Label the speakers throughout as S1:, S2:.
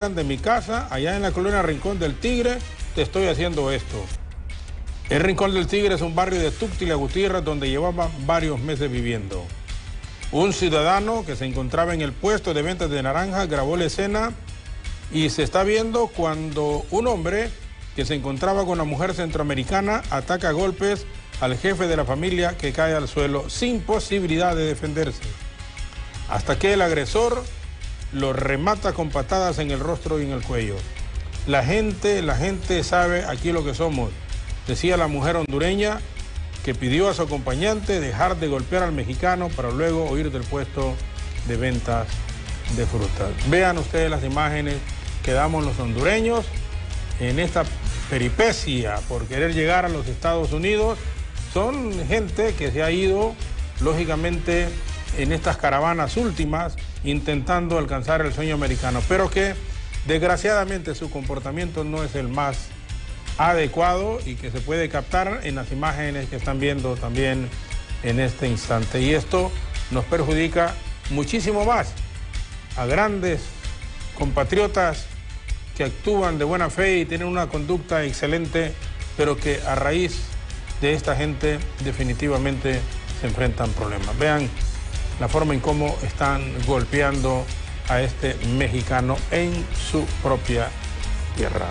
S1: de mi casa, allá en la colonia Rincón del Tigre, te estoy haciendo esto. El Rincón del Tigre es un barrio de Túctila, Gutiérrez, donde llevaba varios meses viviendo. Un ciudadano que se encontraba en el puesto de ventas de naranjas grabó la escena y se está viendo cuando un hombre que se encontraba con una mujer centroamericana ataca a golpes al jefe de la familia, que cae al suelo sin posibilidad de defenderse, hasta que el agresor lo remata con patadas en el rostro y en el cuello. La gente sabe aquí lo que somos, decía la mujer hondureña, que pidió a su acompañante dejar de golpear al mexicano para luego huir del puesto de ventas de frutas. Vean ustedes las imágenes que damos los hondureños en esta peripecia por querer llegar a los Estados Unidos. Son gente que se ha ido, lógicamente, en estas caravanas últimas, intentando alcanzar el sueño americano, pero que desgraciadamente su comportamiento no es el más adecuado y que se puede captar en las imágenes que están viendo también en este instante. Y esto nos perjudica muchísimo más a grandes compatriotas que actúan de buena fe y tienen una conducta excelente, pero que a raíz de esta gente definitivamente se enfrentan problemas. Vean la forma en cómo están golpeando a este mexicano en su propia tierra.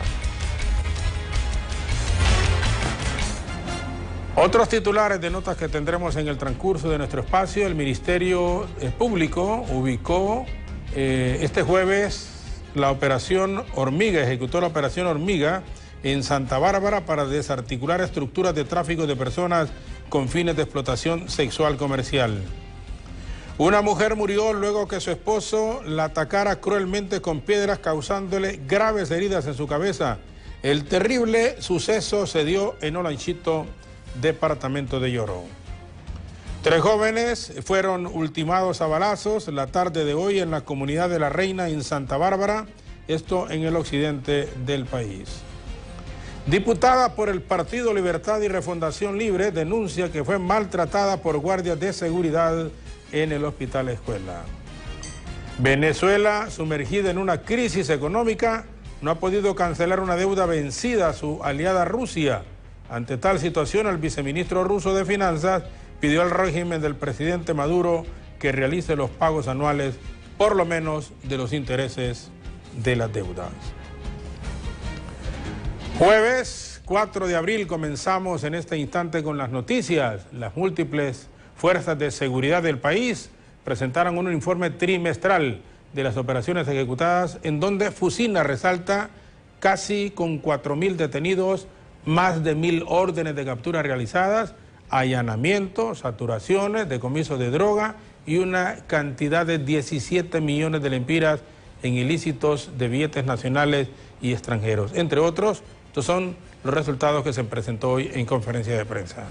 S1: Otros titulares de notas que tendremos en el transcurso de nuestro espacio. El Ministerio Público ubicó este jueves la operación Hormiga, ejecutó la operación Hormiga en Santa Bárbara para desarticular estructuras de tráfico de personas con fines de explotación sexual comercial. Una mujer murió luego que su esposo la atacara cruelmente con piedras, causándole graves heridas en su cabeza. El terrible suceso se dio en Olanchito, departamento de Lloro. 3 jóvenes fueron ultimados a balazos la tarde de hoy en la comunidad de La Reina, en Santa Bárbara, esto en el occidente del país. Diputada por el Partido Libertad y Refundación Libre denuncia que fue maltratada por guardias de seguridad en el hospital escuela. Venezuela, sumergida en una crisis económica, no ha podido cancelar una deuda vencida a su aliada Rusia. Ante tal situación, el viceministro ruso de Finanzas pidió al régimen del presidente Maduro que realice los pagos anuales, por lo menos de los intereses de las deudas. Jueves 4 de abril comenzamos en este instante con las noticias. Las múltiples fuerzas de seguridad del país presentaron un informe trimestral de las operaciones ejecutadas, en donde Fusina resalta casi con 4.000 detenidos, más de 1.000 órdenes de captura realizadas, allanamientos, saturaciones, decomiso de droga y una cantidad de 17 millones de lempiras en ilícitos de billetes nacionales y extranjeros. Entre otros, estos son los resultados que se presentó hoy en conferencia de prensa.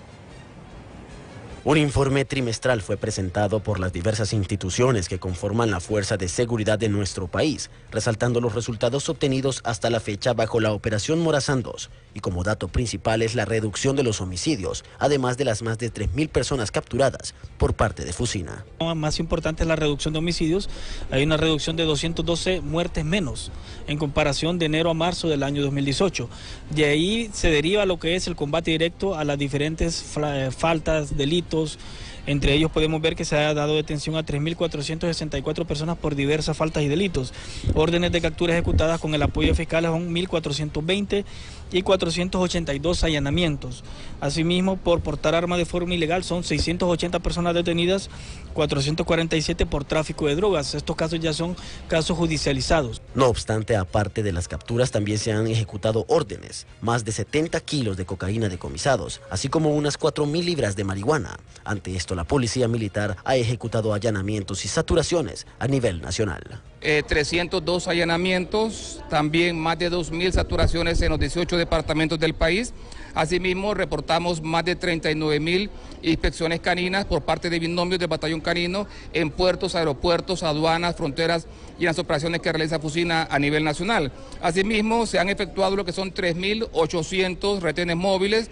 S2: Un informe trimestral fue presentado por las diversas instituciones que conforman la fuerza de seguridad de nuestro país, resaltando los resultados obtenidos hasta la fecha bajo la Operación Morazán II, y como dato principal es la reducción de los homicidios, además de las más de 3.000 personas capturadas por parte de Fusina.
S3: Más importante es la reducción de homicidios. Hay una reducción de 212 muertes menos en comparación de enero a marzo del año 2018. De ahí se deriva lo que es el combate directo a las diferentes faltas, delitos. Entre ellos podemos ver que se ha dado detención a 3.464 personas por diversas faltas y delitos. Órdenes de captura ejecutadas con el apoyo de fiscales son 1.420 y 482 allanamientos. Asimismo, por portar armas de forma ilegal son 680 personas detenidas, 447 por tráfico de drogas. Estos casos ya son casos judicializados.
S2: No obstante, aparte de las capturas, también se han ejecutado órdenes, más de 70 kilos de cocaína decomisados, así como unas 4.000 libras de marihuana. Ante esto, la Policía Militar ha ejecutado allanamientos y saturaciones a nivel nacional.
S4: 302 allanamientos, también más de 2.000 saturaciones en los 18 departamentos del país. Asimismo, reportamos más de 39.000 inspecciones caninas por parte de binomios del batallón canino en puertos, aeropuertos, aduanas, fronteras y en las operaciones que realiza Fusina a nivel nacional. Asimismo, se han efectuado lo que son 3.800 retenes móviles,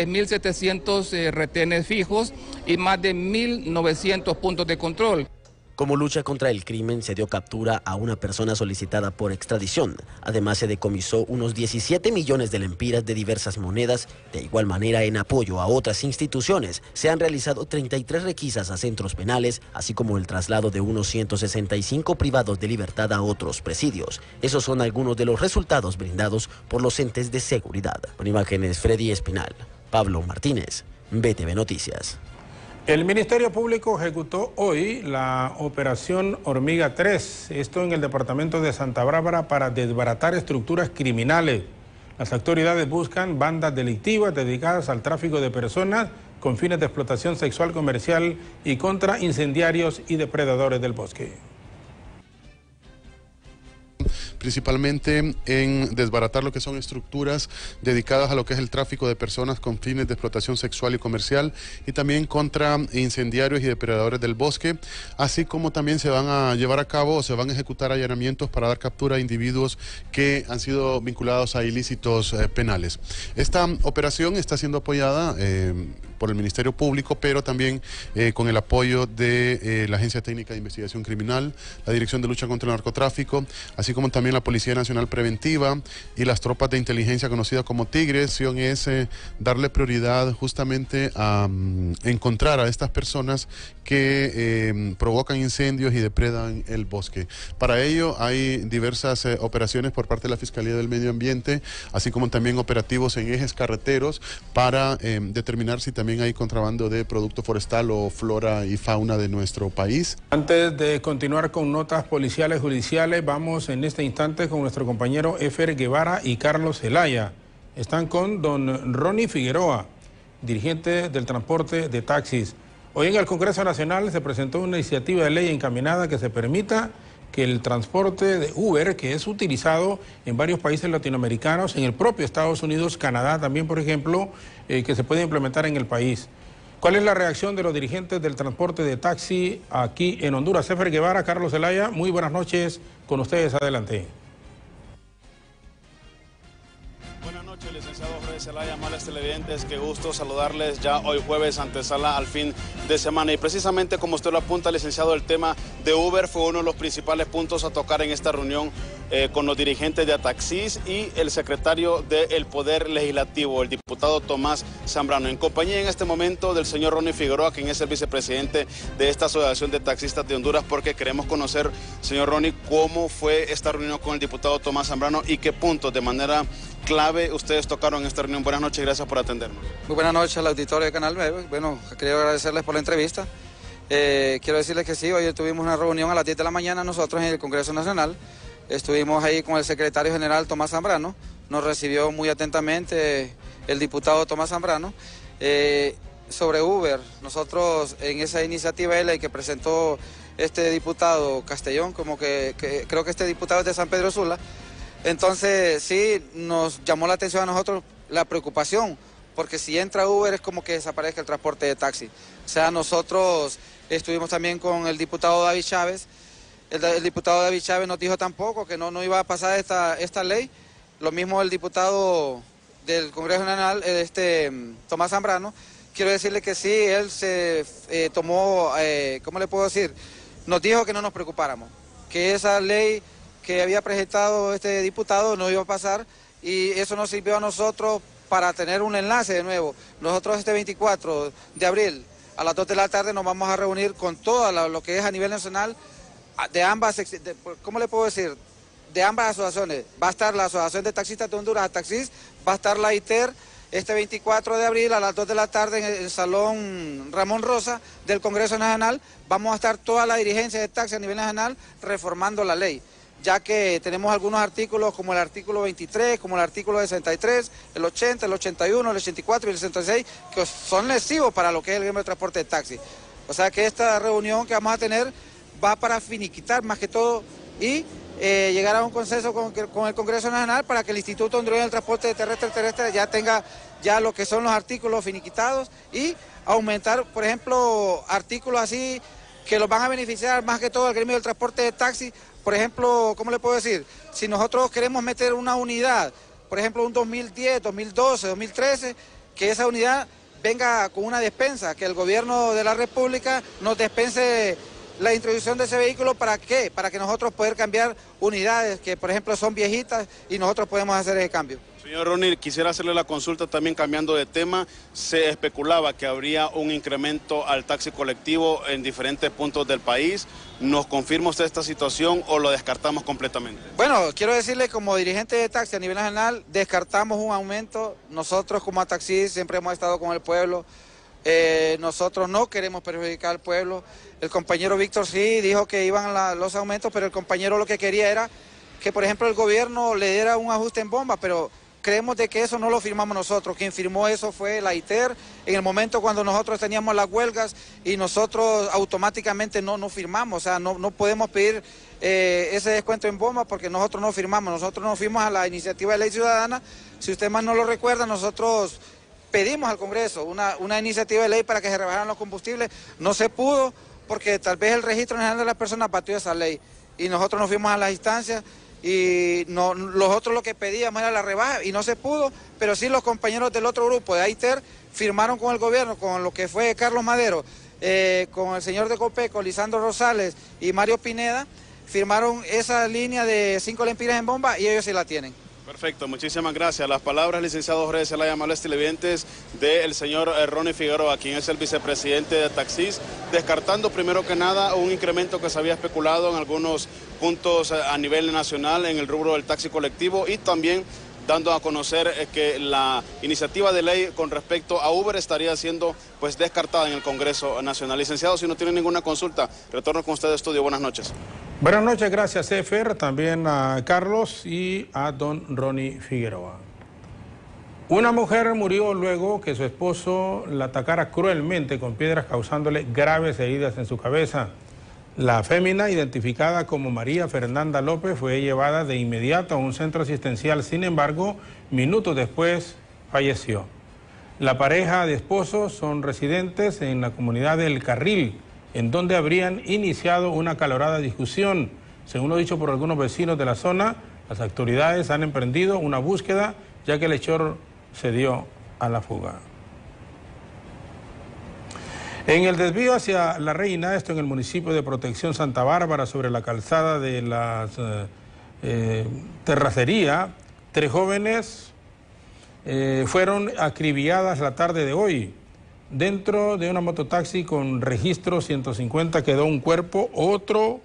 S4: 3.700 retenes fijos y más de 1.900 puntos de control.
S2: Como lucha contra el crimen, se dio captura a una persona solicitada por extradición. Además, se decomisó unos 17 millones de lempiras de diversas monedas. De igual manera, en apoyo a otras instituciones, se han realizado 33 requisas a centros penales, así como el traslado de unos 165 privados de libertad a otros presidios. Esos son algunos de los resultados brindados por los entes de seguridad. Con imágenes, Freddy Espinal, Pablo Martínez, BTV Noticias.
S1: El Ministerio Público ejecutó hoy la operación Hormiga 3, esto en el departamento de Santa Bárbara, para desbaratar estructuras criminales. Las autoridades buscan bandas delictivas dedicadas al tráfico de personas con fines de explotación sexual comercial y contra incendiarios y depredadores del bosque.
S5: Principalmente en desbaratar lo que son estructuras dedicadas a lo que es el tráfico de personas con fines de explotación sexual y comercial, y también contra incendiarios y depredadores del bosque, así como también se van a llevar a cabo o se van a ejecutar allanamientos para dar captura a individuos que han sido vinculados a ilícitos penales. Esta operación está siendo apoyada por el Ministerio Público, pero también con el apoyo de la Agencia Técnica de Investigación Criminal, la Dirección de Lucha contra el Narcotráfico, así como también la Policía Nacional Preventiva y las tropas de inteligencia conocidas como Tigres. Es darle prioridad justamente a encontrar a estas personas que provocan incendios y depredan el bosque. Para ello hay diversas operaciones por parte de la Fiscalía del Medio Ambiente, así como también operativos en ejes carreteros para determinar si también hay contrabando de producto forestal o flora y fauna de nuestro país.
S1: Antes de continuar con notas policiales judiciales, vamos en este instante con nuestro compañero Efer Guevara y Carlos Zelaya. Están con don Ronnie Figueroa, dirigente del transporte de taxis. Hoy en el Congreso Nacional se presentó una iniciativa de ley encaminada que se permita que el transporte de Uber, que es utilizado en varios países latinoamericanos, en el propio Estados Unidos, Canadá también, por ejemplo, que se puede implementar en el país. ¿Cuál es la reacción de los dirigentes del transporte de taxi aquí en Honduras? Efer Guevara, Carlos Zelaya, muy buenas noches con ustedes, adelante.
S6: Buenas noches, licenciado Freddy Zelaya, amables televidentes, qué gusto saludarles ya hoy jueves, antesala al fin de semana. Y precisamente como usted lo apunta, licenciado, el tema de Uber fue uno de los principales puntos a tocar en esta reunión con los dirigentes de Ataxis y el secretario del Poder Legislativo, el diputado Tomás Zambrano, en compañía en este momento del señor Ronnie Figueroa, quien es el vicepresidente de esta Asociación de Taxistas de Honduras, porque queremos conocer, señor Ronnie, cómo fue esta reunión con el diputado Tomás Zambrano y qué puntos de manera clave ustedes tocaron en esta reunión. Buenas noches y gracias por atendernos.
S7: Muy buenas noches al auditorio de Canal 9. Bueno, quería agradecerles por la entrevista. Quiero decirles que sí, hoy tuvimos una reunión a las 10 de la mañana nosotros en el Congreso Nacional. Estuvimos ahí con el secretario general Tomás Zambrano. Nos recibió muy atentamente el diputado Tomás Zambrano. Sobre Uber, nosotros en esa iniciativa de ley que presentó este diputado Castellón, como que creo que este diputado es de San Pedro Sula. Entonces sí, nos llamó la atención a nosotros la preocupación, porque si entra Uber es como que desaparezca el transporte de taxi. O sea, nosotros estuvimos también con el diputado David Chávez. El diputado David Chávez nos dijo tampoco que no iba a pasar esta ley. Lo mismo el diputado del Congreso Nacional, Tomás Zambrano. Quiero decirle que sí, él se tomó, ¿cómo le puedo decir? Nos dijo que no nos preocupáramos, que esa ley que había presentado este diputado no iba a pasar, y eso nos sirvió a nosotros para tener un enlace de nuevo. Nosotros este 24 de abril a las 2 de la tarde nos vamos a reunir con todo lo que es a nivel nacional de ambas, ¿cómo le puedo decir? De ambas asociaciones. Va a estar la Asociación de Taxistas de Honduras, Ataxis, va a estar la ITER este 24 de abril a las 2 de la tarde en el Salón Ramón Rosa del Congreso Nacional. Vamos a estar toda la dirigencia de taxi a nivel nacional reformando la ley, ya que tenemos algunos artículos como el artículo 23, como el artículo 63, el 80, el 81, el 84 y el 66, que son lesivos para lo que es el gremio de transporte de taxi. O sea que esta reunión que vamos a tener va para finiquitar más que todo y llegar a un consenso con el Congreso Nacional para que el Instituto Hondureño del Transporte Terrestre ya tenga ya lo que son los artículos finiquitados y aumentar, por ejemplo, artículos así que los van a beneficiar más que todo al gremio del transporte de taxi. Por ejemplo, ¿cómo le puedo decir? Si nosotros queremos meter una unidad, por ejemplo, un 2010, 2012, 2013, que esa unidad venga con una despensa, que el gobierno de la República nos despense la introducción de ese vehículo, ¿para qué? Para que nosotros poder cambiar unidades que, por ejemplo, son viejitas y nosotros podemos hacer ese cambio.
S6: Señor Ronnie, quisiera hacerle la consulta también cambiando de tema. Se especulaba que habría un incremento al taxi colectivo en diferentes puntos del país. ¿Nos confirma usted esta situación o lo descartamos completamente?
S7: Bueno, quiero decirle como dirigente de taxi a nivel nacional, descartamos un aumento. Nosotros como taxistas siempre hemos estado con el pueblo. Nosotros no queremos perjudicar al pueblo. El compañero Víctor sí dijo que iban los aumentos, pero el compañero lo que quería era que, por ejemplo, el gobierno le diera un ajuste en bomba, pero creemos de que eso no lo firmamos nosotros. Quien firmó eso fue la ITER en el momento cuando nosotros teníamos las huelgas y nosotros automáticamente no firmamos. O sea, no podemos pedir ese descuento en bomba porque nosotros no firmamos. Nosotros nos fuimos a la iniciativa de ley ciudadana. Si usted más no lo recuerda, nosotros pedimos al Congreso una iniciativa de ley para que se rebajaran los combustibles. No se pudo porque tal vez el Registro Nacional de las Personas batió esa ley y nosotros nos fuimos a las instancias y los otros lo que pedíamos era la rebaja y no se pudo, pero sí los compañeros del otro grupo de AITER firmaron con el gobierno, con lo que fue Carlos Madero, con el señor de Copeco, Lisandro Rosales y Mario Pineda, firmaron esa línea de 5 lempiras en bomba y ellos sí la tienen.
S6: Perfecto, muchísimas gracias. Las palabras, licenciado Jorge Zelaya, amables televidentes, del señor Ronnie Figueroa, quien es el vicepresidente de Taxis, descartando primero que nada un incremento que se había especulado en algunos puntos a nivel nacional en el rubro del taxi colectivo y también dando a conocer que la iniciativa de ley con respecto a Uber estaría siendo pues descartada en el Congreso Nacional. Licenciado, si no tiene ninguna consulta, retorno con usted de estudio. Buenas noches.
S1: Buenas noches, gracias Efer, también a Carlos y a don Ronnie Figueroa. Una mujer murió luego que su esposo la atacara cruelmente con piedras causándole graves heridas en su cabeza. La fémina, identificada como María Fernanda López, fue llevada de inmediato a un centro asistencial, sin embargo, minutos después falleció. La pareja de esposos son residentes en la comunidad del Carril, en donde habrían iniciado una acalorada discusión. Según lo dicho por algunos vecinos de la zona, las autoridades han emprendido una búsqueda, ya que el hechor se dio a la fuga. En el desvío hacia La Reina, esto en el municipio de Protección Santa Bárbara, sobre la calzada de la terracería, 3 jóvenes fueron acribilladas la tarde de hoy. Dentro de una mototaxi con registro 150 quedó un cuerpo, otro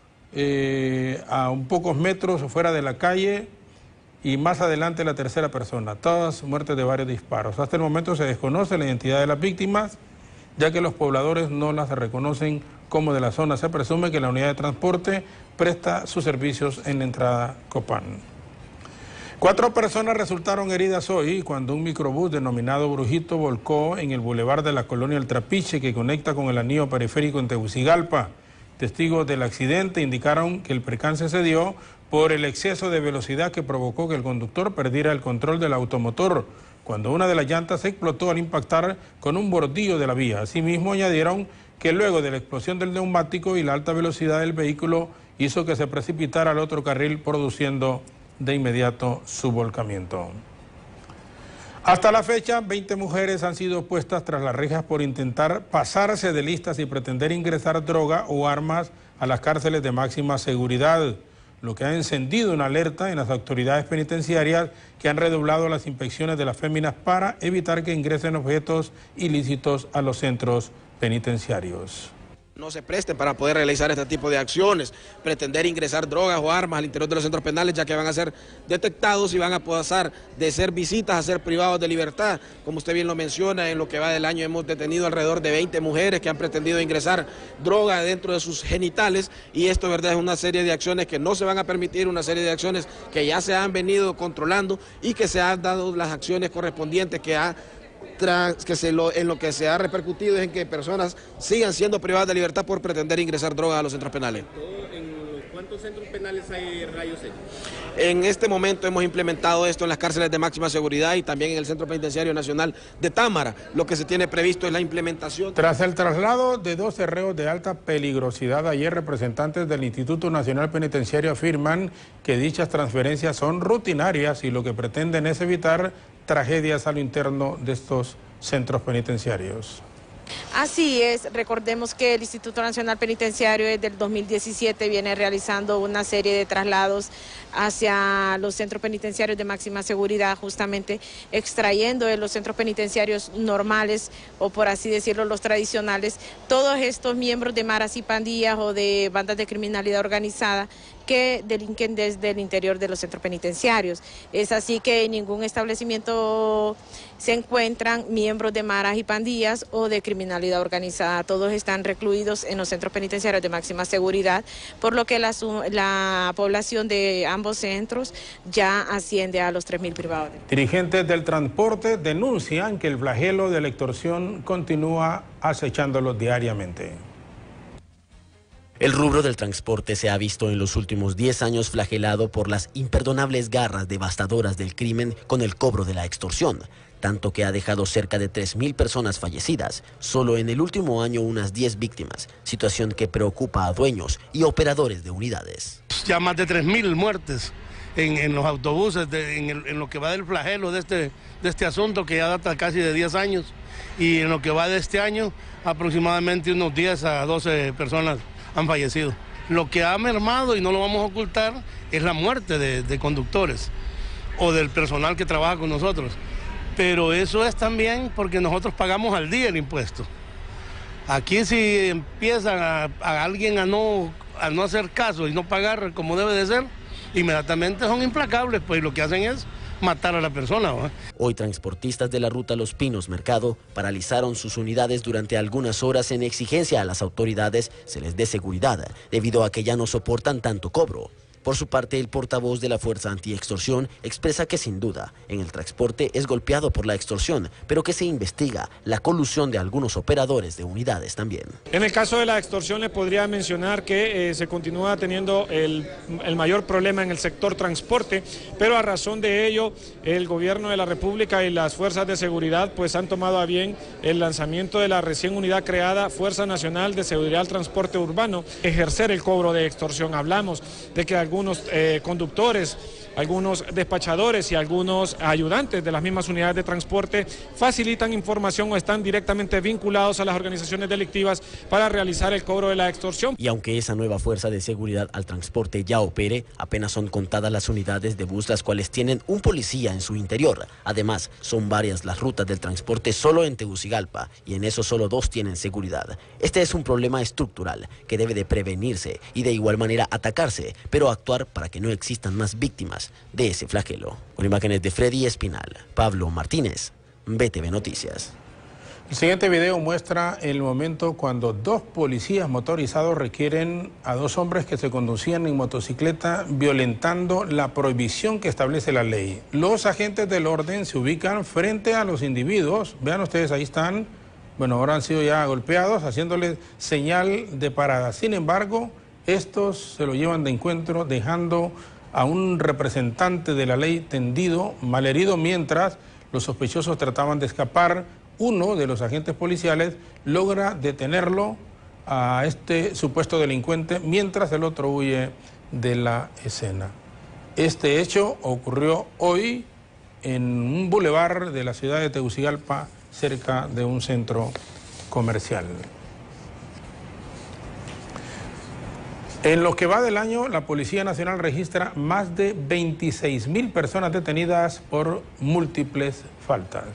S1: a un pocos metros fuera de la calle y más adelante la tercera persona. Todas muertes de varios disparos. Hasta el momento se desconoce la identidad de las víctimas, ya que los pobladores no las reconocen como de la zona. Se presume que la unidad de transporte presta sus servicios en la entrada Copán. 4 personas resultaron heridas hoy cuando un microbús denominado Brujito volcó en el bulevar de la colonia El Trapiche, que conecta con el anillo periférico en Tegucigalpa. Testigos del accidente indicaron que el percance se dio por el exceso de velocidad que provocó que el conductor perdiera el control del automotor, cuando una de las llantas explotó al impactar con un bordillo de la vía. Asimismo, añadieron que luego de la explosión del neumático y la alta velocidad del vehículo hizo que se precipitara al otro carril, produciendo de inmediato su volcamiento. Hasta la fecha, 20 mujeres han sido puestas tras las rejas por intentar pasarse de listas y pretender ingresar droga o armas a las cárceles de máxima seguridad, lo que ha encendido una alerta en las autoridades penitenciarias que han redoblado las inspecciones de las féminas para evitar que ingresen objetos ilícitos a los centros penitenciarios.
S8: No se presten para poder realizar este tipo de acciones, pretender ingresar drogas o armas al interior de los centros penales, ya que van a ser detectados y van a pasar de ser visitas a ser privados de libertad. Como usted bien lo menciona, en lo que va del año hemos detenido alrededor de 20 mujeres que han pretendido ingresar droga dentro de sus genitales, y esto, verdad, es una serie de acciones que no se van a permitir, una serie de acciones que ya se han venido controlando y que se han dado las acciones correspondientes en lo que se ha repercutido es en que personas sigan siendo privadas de libertad por pretender ingresar droga a los centros penales.
S9: ¿En cuántos centros penales hay rayos X?
S8: En este momento hemos implementado esto en las cárceles de máxima seguridad y también en el Centro Penitenciario Nacional de Támara. Lo que se tiene previsto es la implementación.
S1: Tras el traslado de 12 reos de alta peligrosidad ayer, representantes del Instituto Nacional Penitenciario afirman que dichas transferencias son rutinarias y lo que pretenden es evitar tragedias a lo interno de estos centros penitenciarios.
S10: Así es, recordemos que el Instituto Nacional Penitenciario desde el 2017 viene realizando una serie de traslados hacia los centros penitenciarios de máxima seguridad, justamente extrayendo de los centros penitenciarios normales, o por así decirlo, los tradicionales, todos estos miembros de maras y pandillas o de bandas de criminalidad organizada que delinquen desde el interior de los centros penitenciarios. Es así que en ningún establecimiento se encuentran miembros de maras y pandillas o de criminalidad organizada. Todos están recluidos en los centros penitenciarios de máxima seguridad, por lo que la población de ambos centros ya asciende a los 3.000 privados.
S1: Dirigentes del transporte denuncian que el flagelo de la extorsión continúa acechándolos diariamente.
S2: El rubro del transporte se ha visto en los últimos 10 años flagelado por las imperdonables garras devastadoras del crimen con el cobro de la extorsión, tanto que ha dejado cerca de 3.000 personas fallecidas, solo en el último año unas 10 víctimas, situación que preocupa a dueños y operadores de unidades.
S11: Ya más de 3.000 muertes en los autobuses, en lo que va del flagelo de este asunto que ya data casi de 10 años, y en lo que va de este año aproximadamente unos 10 a 12 personas han fallecido. Lo que ha mermado, y no lo vamos a ocultar, es la muerte de conductores o del personal que trabaja con nosotros. Pero eso es también porque nosotros pagamos al día el impuesto. Aquí si empiezan a alguien a no hacer caso y no pagar como debe de ser, inmediatamente son implacables, pues lo que hacen es matar a la persona, ¿no?
S2: Hoy transportistas de la ruta Los Pinos Mercado paralizaron sus unidades durante algunas horas en exigencia a las autoridades se les dé seguridad, debido a que ya no soportan tanto cobro. Por su parte, el portavoz de la Fuerza Antiextorsión expresa que sin duda en el transporte es golpeado por la extorsión, pero que se investiga la colusión de algunos operadores de unidades también.
S12: En el caso de la extorsión le podría mencionar que se continúa teniendo el mayor problema en el sector transporte, pero a razón de ello el gobierno de la República y las fuerzas de seguridad pues han tomado a bien el lanzamiento de la recién unidad creada Fuerza Nacional de Seguridad al Transporte Urbano, ejercer el cobro de extorsión. Hablamos de que algunos conductores, algunos despachadores y algunos ayudantes de las mismas unidades de transporte facilitan información o están directamente vinculados a las organizaciones delictivas para realizar el cobro de la extorsión.
S2: Y aunque esa nueva fuerza de seguridad al transporte ya opere, apenas son contadas las unidades de bus las cuales tienen un policía en su interior. Además, son varias las rutas del transporte solo en Tegucigalpa y en eso solo 2 tienen seguridad. Este es un problema estructural que debe de prevenirse y de igual manera atacarse, pero actuar para que no existan más víctimas de ese flagelo. Con imágenes de Freddy Espinal, Pablo Martínez, BTV Noticias.
S1: El siguiente video muestra el momento cuando 2 policías motorizados requieren a 2 hombres que se conducían en motocicleta violentando la prohibición que establece la ley. Los agentes del orden se ubican frente a los individuos. Vean ustedes, ahí están. Bueno, ahora han sido ya golpeados, haciéndoles señal de parada. Sin embargo, estos se lo llevan de encuentro, dejando a un representante de la ley tendido, malherido, mientras los sospechosos trataban de escapar. Uno de los agentes policiales logra detenerlo a este supuesto delincuente, mientras el otro huye de la escena. Este hecho ocurrió hoy en un bulevar de la ciudad de Tegucigalpa, cerca de un centro comercial. En lo que va del año, la Policía Nacional registra más de 26.000 personas detenidas por múltiples faltas.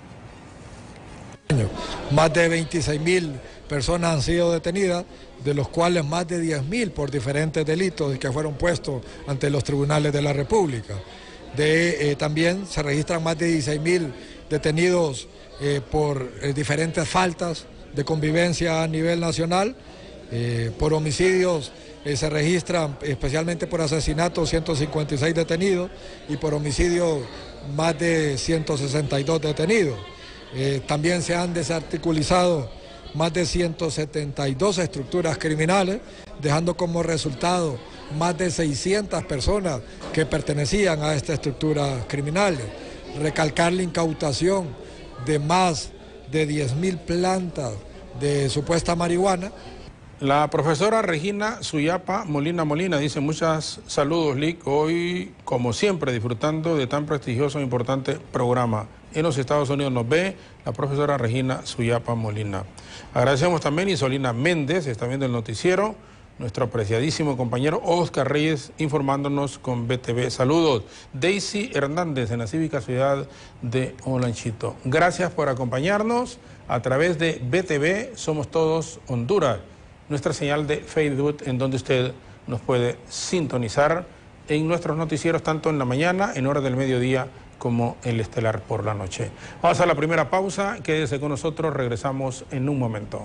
S13: Más de 26.000 personas han sido detenidas, de los cuales más de 10.000 por diferentes delitos que fueron puestos ante los tribunales de la República. También se registran más de 16.000 detenidos por diferentes faltas de convivencia a nivel nacional. Por homicidios se registran, especialmente por asesinato, 156 detenidos y por homicidio más de 162 detenidos. También se han desarticulizado más de 172 estructuras criminales, dejando como resultado más de 600 personas que pertenecían a estas estructuras criminales. Recalcar la incautación de más de 10.000 plantas de supuesta marihuana.
S1: La profesora Regina Suyapa Molina dice: muchas saludos, Lic. Hoy, como siempre, disfrutando de tan prestigioso e importante programa. En los Estados Unidos nos ve la profesora Regina Suyapa Molina. Agradecemos también a Isolina Méndez, está viendo el noticiero. Nuestro apreciadísimo compañero Oscar Reyes informándonos con BTV. Saludos. Daisy Hernández en la Cívica Ciudad de Olanchito. Gracias por acompañarnos a través de BTV Somos Todos Honduras, nuestra señal de Facebook, en donde usted nos puede sintonizar en nuestros noticieros, tanto en la mañana, en hora del mediodía, como el estelar por la noche. Vamos a la primera pausa. Quédese con nosotros, regresamos en un momento.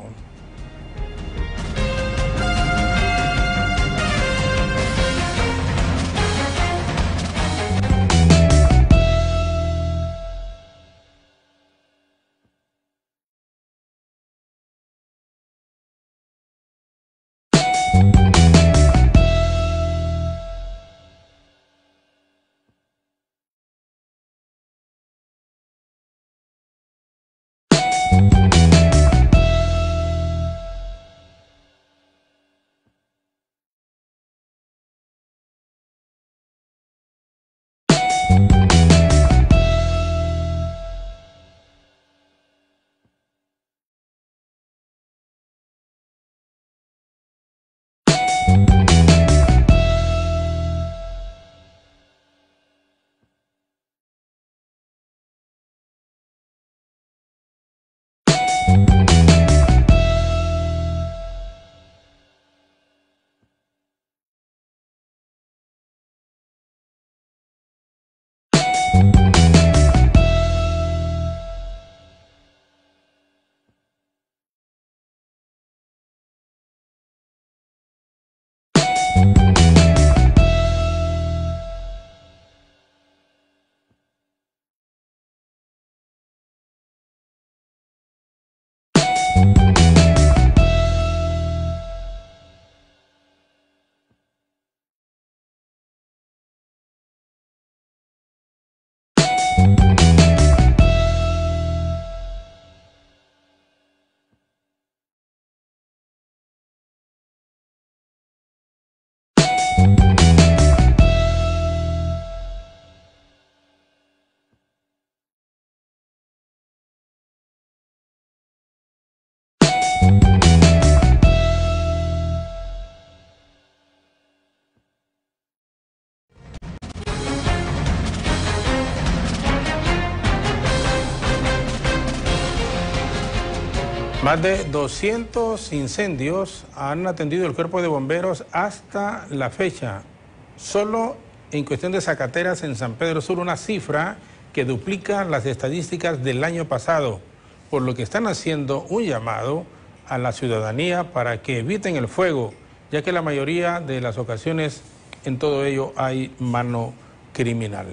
S1: Más de 200 incendios han atendido el Cuerpo de Bomberos hasta la fecha. Solo en cuestión de Zacateras, en San Pedro Sur, una cifra que duplica las estadísticas del año pasado, por lo que están haciendo un llamado a la ciudadanía para que eviten el fuego, ya que la mayoría de las ocasiones en todo ello hay mano criminal.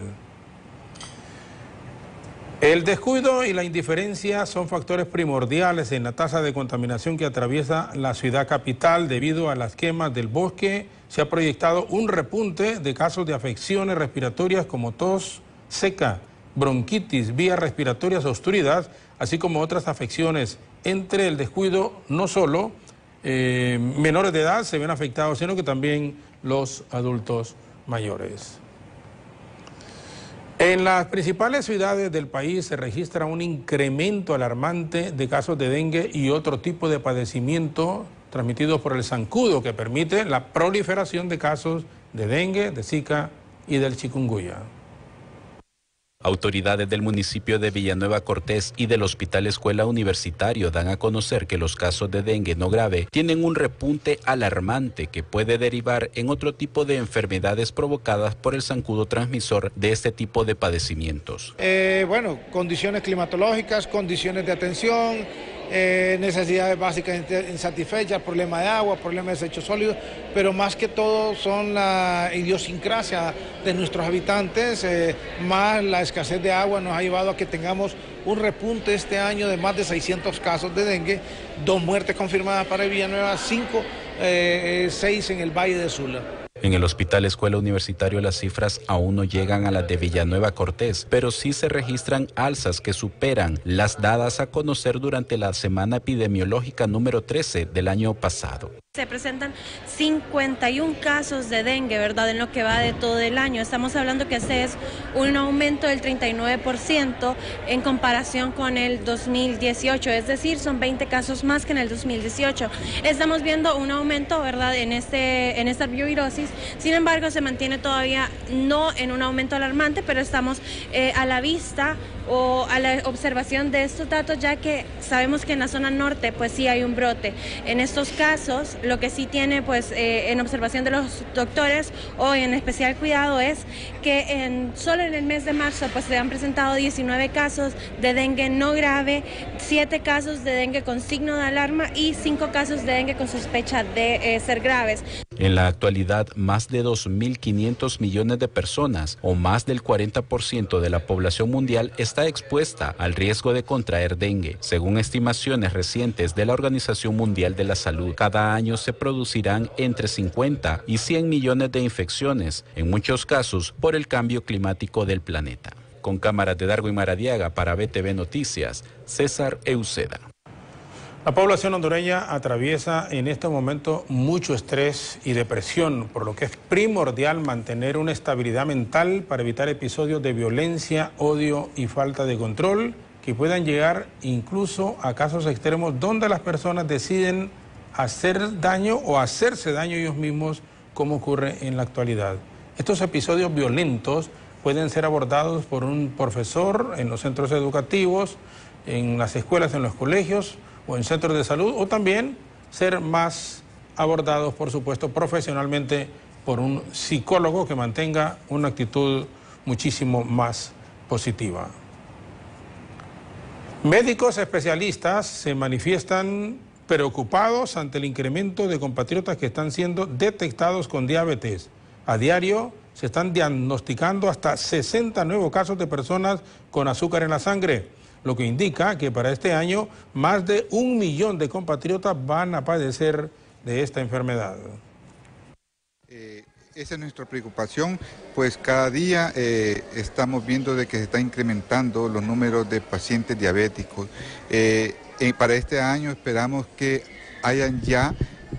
S1: El descuido y la indiferencia son factores primordiales en la tasa de contaminación que atraviesa la ciudad capital. Debido a las quemas del bosque, se ha proyectado un repunte de casos de afecciones respiratorias como tos seca, bronquitis, vías respiratorias obstruidas, así como otras afecciones. Entre el descuido, no solo menores de edad se ven afectados, sino que también los adultos mayores. En las principales ciudades del país se registra un incremento alarmante de casos de dengue y otro tipo de padecimiento transmitidos por el zancudo, que permite la proliferación de casos de dengue, de zika y del chikungunya.
S14: Autoridades del municipio de Villanueva Cortés y del Hospital Escuela Universitario dan a conocer que los casos de dengue no grave tienen un repunte alarmante que puede derivar en otro tipo de enfermedades provocadas por el zancudo transmisor de este tipo de padecimientos.
S15: Condiciones climatológicas, condiciones de atención, necesidades básicas insatisfechas, problemas de agua, problemas de desechos sólidos, pero más que todo son la idiosincrasia de nuestros habitantes, más la escasez de agua nos ha llevado a que tengamos un repunte este año de más de 600 casos de dengue, 2 muertes confirmadas para Villanueva, 6 en el Valle de Sula.
S14: En el Hospital Escuela Universitario las cifras aún no llegan a las de Villanueva Cortés, pero sí se registran alzas que superan las dadas a conocer durante la semana epidemiológica número 13 del año pasado.
S16: Se presentan 51 casos de dengue, ¿verdad?, en lo que va de todo el año. Estamos hablando que ese es un aumento del 39% en comparación con el 2018, es decir, son 20 casos más que en el 2018. Estamos viendo un aumento, ¿verdad?, en esta biovirosis. Sin embargo, se mantiene todavía no en un aumento alarmante, pero estamos a la vista o a la observación de estos datos, ya que sabemos que en la zona norte pues sí hay un brote. En estos casos, lo que sí tiene pues en observación de los doctores o en especial cuidado es que solo en el mes de marzo pues se han presentado 19 casos de dengue no grave, 7 casos de dengue con signo de alarma y 5 casos de dengue con sospecha de ser graves.
S14: En la actualidad, más de 2.500 millones de personas, o más del 40% de la población mundial, está expuesta al riesgo de contraer dengue. Según estimaciones recientes de la Organización Mundial de la Salud, cada año se producirán entre 50 y 100 millones de infecciones, en muchos casos por el cambio climático del planeta. Con cámaras de Darwin Maradiaga para BTV Noticias, César Euseda.
S1: La población hondureña atraviesa en este momento mucho estrés y depresión, por lo que es primordial mantener una estabilidad mental para evitar episodios de violencia, odio y falta de control que puedan llegar incluso a casos extremos donde las personas deciden hacer daño o hacerse daño ellos mismos, como ocurre en la actualidad. Estos episodios violentos pueden ser abordados por un profesor en los centros educativos, en las escuelas, en los colegios o en centros de salud, o también ser más abordados, por supuesto, profesionalmente por un psicólogo que mantenga una actitud muchísimo más positiva. Médicos especialistas se manifiestan preocupados ante el incremento de compatriotas que están siendo detectados con diabetes. A diario se están diagnosticando hasta 60 nuevos casos de personas con azúcar en la sangre, lo que indica que para este año más de 1 millón de compatriotas van a padecer de esta enfermedad.
S17: Esa es nuestra preocupación, pues cada día estamos viendo de que se está incrementando los números de pacientes diabéticos. Para este año esperamos que hayan ya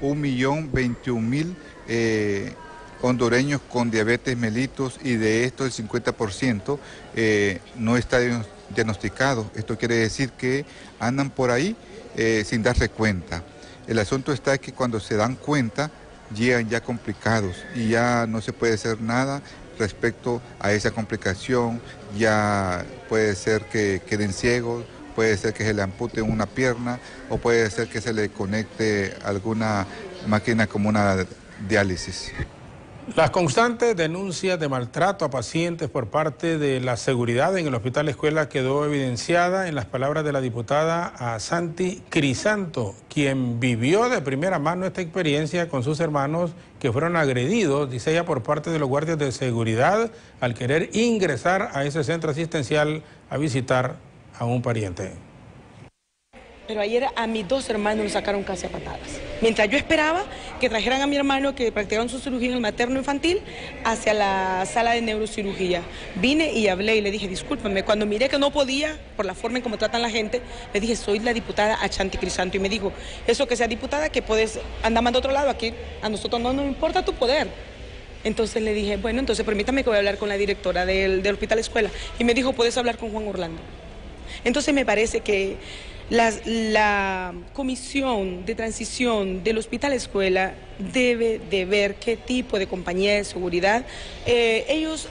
S17: 1.021.000 hondureños con diabetes mellitus, y de estos el 50% no está diagnosticado. Esto quiere decir que andan por ahí sin darse cuenta. El asunto está que cuando se dan cuenta llegan ya complicados y ya no se puede hacer nada respecto a esa complicación. Ya puede ser que queden ciegos, puede ser que se le ampute una pierna o puede ser que se le conecte alguna máquina como una diálisis.
S1: Las constantes denuncias de maltrato a pacientes por parte de la seguridad en el Hospital Escuela quedó evidenciada en las palabras de la diputada Santi Crisanto, quien vivió de primera mano esta experiencia con sus hermanos que fueron agredidos, dice ella, por parte de los guardias de seguridad al querer ingresar a ese centro asistencial a visitar a un pariente.
S18: Pero ayer a mis 2 hermanos los sacaron casi a patadas. Mientras yo esperaba que trajeran a mi hermano que practicaron su cirugía en el materno infantil hacia la sala de neurocirugía. Vine y hablé y le dije, discúlpame, cuando miré que no podía, por la forma en cómo tratan la gente, le dije, soy la diputada Santi Crisanto. Y me dijo, eso que sea diputada, que puedes andar más de otro lado, aquí a nosotros no nos importa tu poder. Entonces le dije, bueno, entonces permítame que voy a hablar con la directora del Hospital Escuela. Y me dijo, puedes hablar con Juan Orlando. Entonces me parece que la comisión de transición del Hospital Escuela debe de ver qué tipo de compañía de seguridad ellos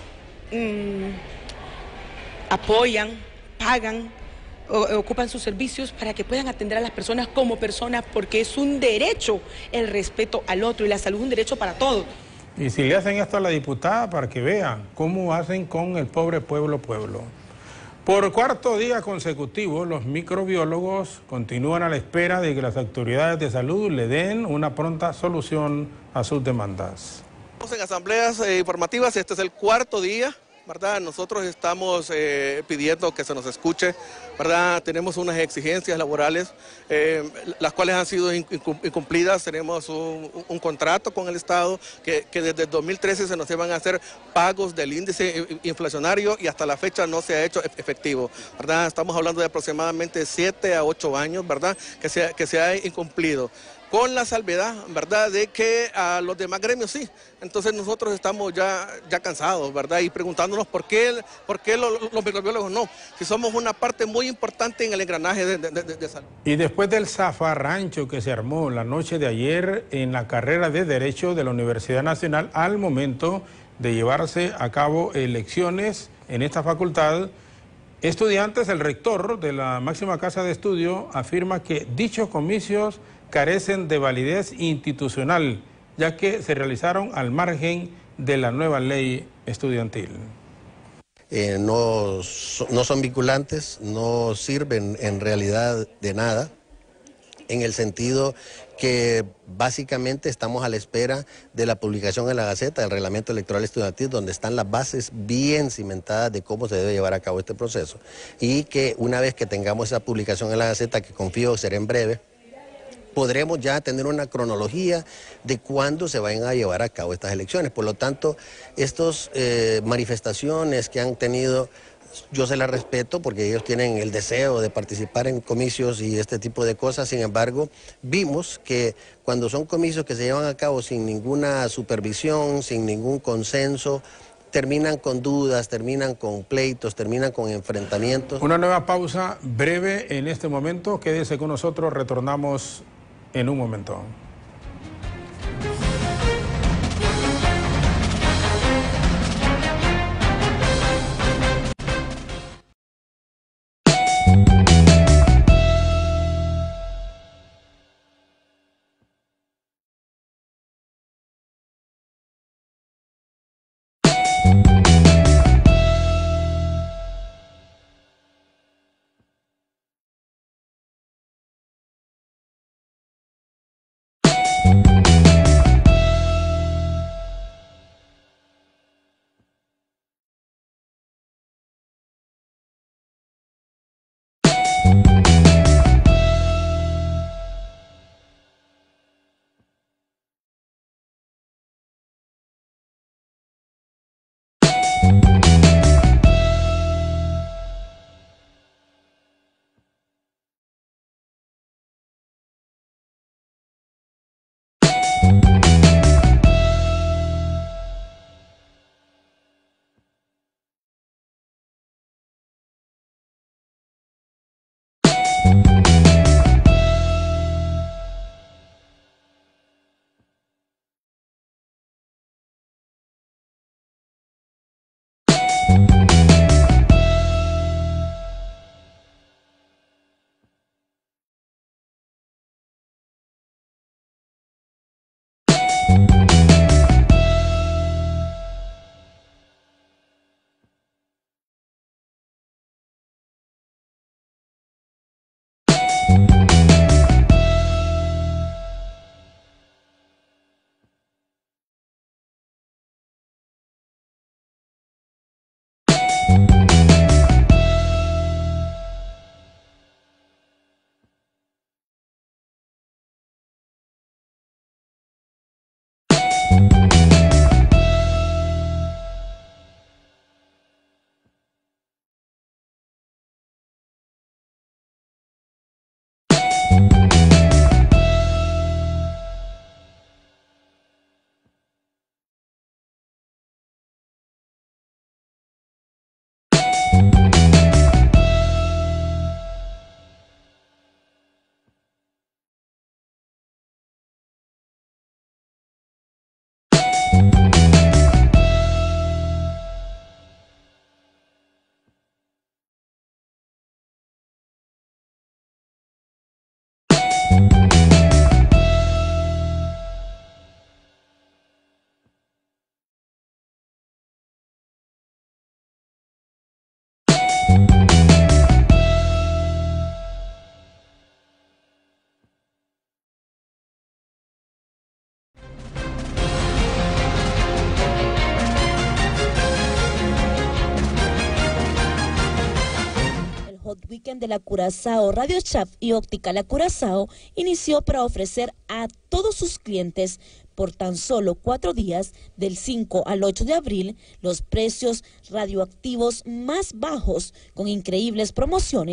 S18: apoyan, pagan, ocupan sus servicios para que puedan atender a las personas como personas, porque es un derecho el respeto al otro y la salud es un derecho para todos.
S1: Y si le hacen esto a la diputada, para que vean cómo hacen con el pobre pueblo. Por 4º día consecutivo, los microbiólogos continúan a la espera de que las autoridades de salud le den una pronta solución a sus demandas.
S19: En asambleas informativas, este es el 4º día, ¿verdad? Nosotros estamos pidiendo que se nos escuche, ¿verdad? Tenemos unas exigencias laborales, las cuales han sido incumplidas. Tenemos un contrato con el Estado que desde el 2013 se nos iban a hacer pagos del índice inflacionario y hasta la fecha no se ha hecho efectivo, ¿verdad? Estamos hablando de aproximadamente 7 a 8 años, ¿verdad? Que se ha incumplido. con la salvedad, ¿verdad?, de que a los demás gremios sí. Entonces nosotros estamos ya cansados, ¿verdad?, y preguntándonos por qué los microbiólogos no, si somos una parte muy importante en el engranaje de salud.
S1: Y después del zafarrancho que se armó la noche de ayer en la carrera de Derecho de la Universidad Nacional, al momento de llevarse a cabo elecciones en esta facultad, estudiantes, el rector de la máxima casa de estudio afirma que dichos comicios carecen de validez institucional, ya que se realizaron al margen de la nueva ley estudiantil.
S20: No son vinculantes, no sirven en realidad de nada, en el sentido que básicamente estamos a la espera de la publicación en la Gaceta del Reglamento Electoral Estudiantil, donde están las bases bien cimentadas de cómo se debe llevar a cabo este proceso, y que una vez que tengamos esa publicación en la Gaceta, que confío será en breve, podremos ya tener una cronología de cuándo se vayan a llevar a cabo estas elecciones. Por lo tanto, estas manifestaciones que han tenido, yo se las respeto porque ellos tienen el deseo de participar en comicios y este tipo de cosas. Sin embargo, vimos que cuando son comicios que se llevan a cabo sin ninguna supervisión, sin ningún consenso, terminan con dudas, terminan con pleitos, terminan con enfrentamientos.
S1: Una nueva pausa breve en este momento. Quédese con nosotros, retornamos en un momento.
S21: Weekend de la Curazao, Radio Chaf y Óptica La Curazao inició para ofrecer a todos sus clientes por tan solo 4 días, del 5 al 8 de abril, los precios radioactivos más bajos con increíbles promociones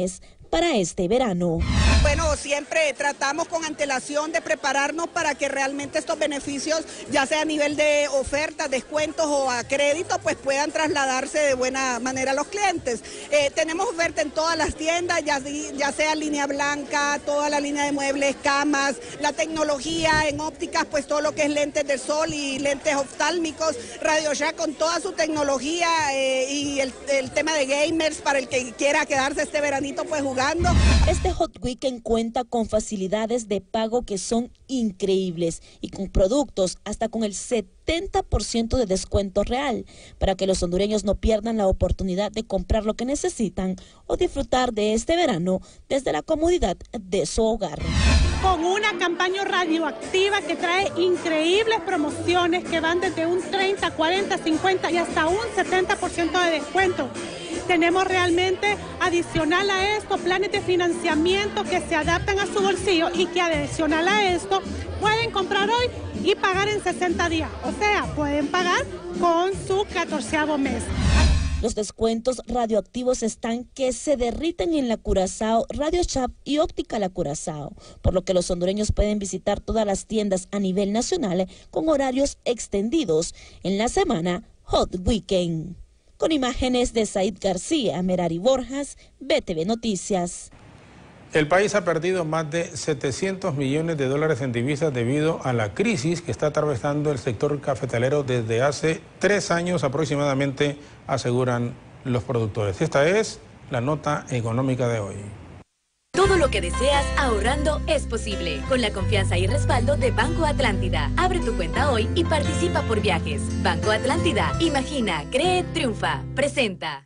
S21: para este verano.
S3: Bueno, siempre tratamos con antelación de prepararnos para que realmente estos beneficios, ya sea a nivel de ofertas, descuentos o a crédito, pues puedan trasladarse de buena manera a los clientes. Tenemos oferta en todas las tiendas, ya sea línea blanca, toda la línea de muebles, camas, la tecnología en ópticas, pues todo lo que es lentes de sol y lentes oftálmicos, Radio Shack con toda su tecnología y el tema de gamers para el que quiera quedarse este veranito pues jugando.
S21: Este Hot Weekend cuenta con facilidades de pago que son increíbles y con productos hasta con el 70% de descuento real para que los hondureños no pierdan la oportunidad de comprar lo que necesitan o disfrutar de este verano desde la comodidad de su hogar.
S22: Con una campaña radioactiva que trae increíbles promociones que van desde un 30, 40, 50 y hasta un 70% de descuento. Tenemos realmente, adicional a esto, planes de financiamiento que se adaptan a su bolsillo y que adicional a esto pueden comprar hoy y pagar en 60 días. O sea, pueden pagar con su 14º mes.
S21: Los descuentos radioactivos están que se derriten en la Curazao, Radio Shack y Óptica La Curazao, por lo que los hondureños pueden visitar todas las tiendas a nivel nacional con horarios extendidos en la semana Hot Weekend. Con imágenes de Said García, Merari Borjas, BTV Noticias.
S1: El país ha perdido más de 700 millones de dólares en divisas debido a la crisis que está atravesando el sector cafetalero desde hace 3 años aproximadamente, aseguran los productores. Esta es la nota económica de hoy.
S23: Todo lo que deseas ahorrando es posible. Con la confianza y respaldo de Banco Atlántida. Abre tu cuenta hoy y participa por viajes. Banco Atlántida. Imagina, cree, triunfa. Presenta.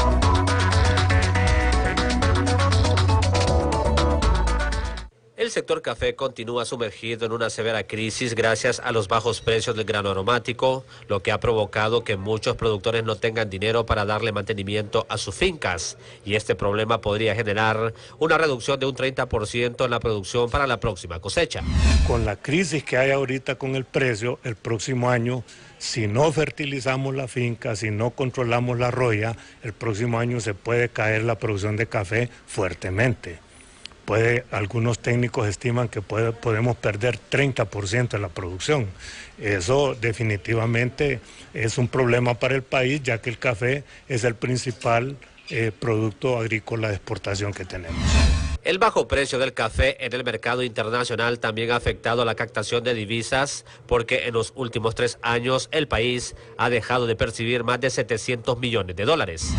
S24: El sector café continúa sumergido en una severa crisis gracias a los bajos precios del grano aromático, lo que ha provocado que muchos productores no tengan dinero para darle mantenimiento a sus fincas. Y este problema podría generar una reducción de un 30% en la producción para la próxima cosecha.
S25: Con la crisis que hay ahorita con el precio, el próximo año, si no fertilizamos la finca, si no controlamos la roya, el próximo año se puede caer la producción de café fuertemente. Algunos técnicos estiman que podemos perder 30% de la producción. Eso definitivamente es un problema para el país, ya que el café es el principal producto agrícola de exportación que tenemos.
S24: El bajo precio del café en el mercado internacional también ha afectado la captación de divisas, porque en los últimos 3 años el país ha dejado de percibir más de 700 millones de dólares.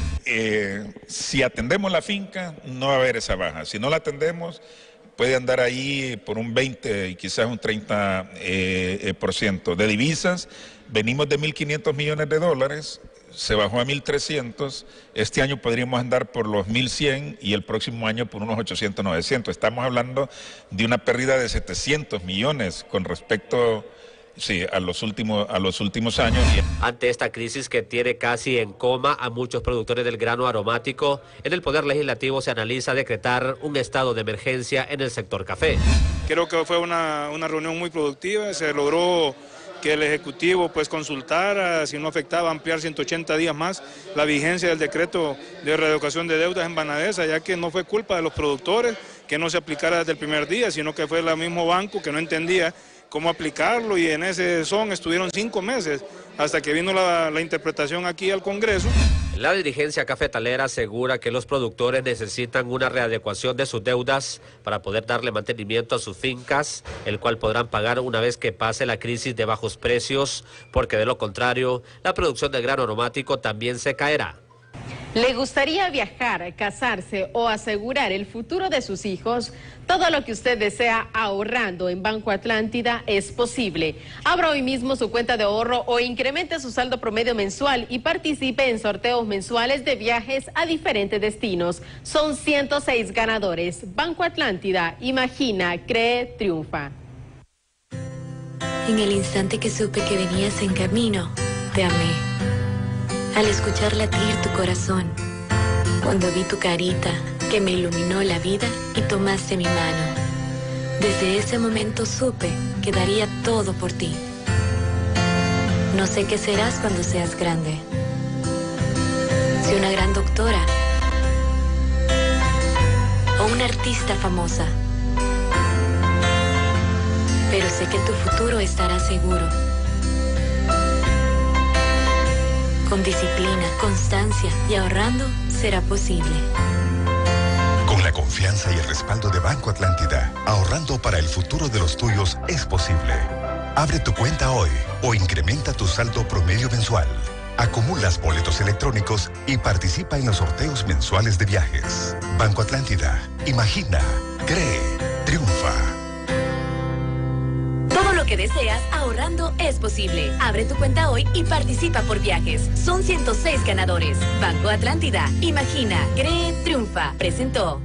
S26: Si atendemos la finca, no va a haber esa baja. Si no la atendemos, puede andar ahí por un 20 y quizás un 30% de divisas. Venimos de 1.500 millones de dólares, se bajó a 1.300. Este año podríamos andar por los 1.100 y el próximo año por unos 800, 900. Estamos hablando de una pérdida de 700 millones con respecto a los últimos años.
S24: Ante esta crisis que tiene casi en coma a muchos productores del grano aromático, en el Poder Legislativo se analiza decretar un estado de emergencia en el sector café.
S12: Creo que fue una reunión muy productiva, se logró que el Ejecutivo consultara si no afectaba ampliar 180 días más la vigencia del decreto de reeducación de deudas en Banadesa, ya que no fue culpa de los productores que no se aplicara desde el primer día, sino que fue el mismo banco que no entendía cómo aplicarlo, y en ese son estuvieron 5 meses hasta que vino la interpretación aquí al Congreso.
S24: La dirigencia cafetalera asegura que los productores necesitan una readecuación de sus deudas para poder darle mantenimiento a sus fincas, el cual podrán pagar una vez que pase la crisis de bajos precios, porque de lo contrario, la producción de grano aromático también se caerá.
S27: ¿Le gustaría viajar, casarse o asegurar el futuro de sus hijos? Todo lo que usted desea ahorrando en Banco Atlántida es posible. Abra hoy mismo su cuenta de ahorro o incremente su saldo promedio mensual y participe en sorteos mensuales de viajes a diferentes destinos. Son 106 ganadores. Banco Atlántida, imagina, cree, triunfa.
S23: En el instante que supe que venías en camino, te amé. Al escuchar latir tu corazón, cuando vi tu carita que me iluminó la vida y tomaste mi mano. Desde ese momento supe que daría todo por ti. No sé qué serás cuando seas grande. Si una gran doctora, artista famosa. Pero sé que tu futuro estará seguro. Con disciplina, constancia y ahorrando será posible.
S4: Con la confianza y el respaldo de Banco Atlántida, ahorrando para el futuro de los tuyos es posible. Abre tu cuenta hoy o incrementa tu saldo promedio mensual. Acumulas boletos electrónicos y participa en los sorteos mensuales de viajes. Banco Atlántida. Imagina, cree, triunfa.
S23: Todo lo que deseas ahorrando es posible. Abre tu cuenta hoy y participa por viajes. Son 106 ganadores. Banco Atlántida. Imagina, cree, triunfa. Presentó.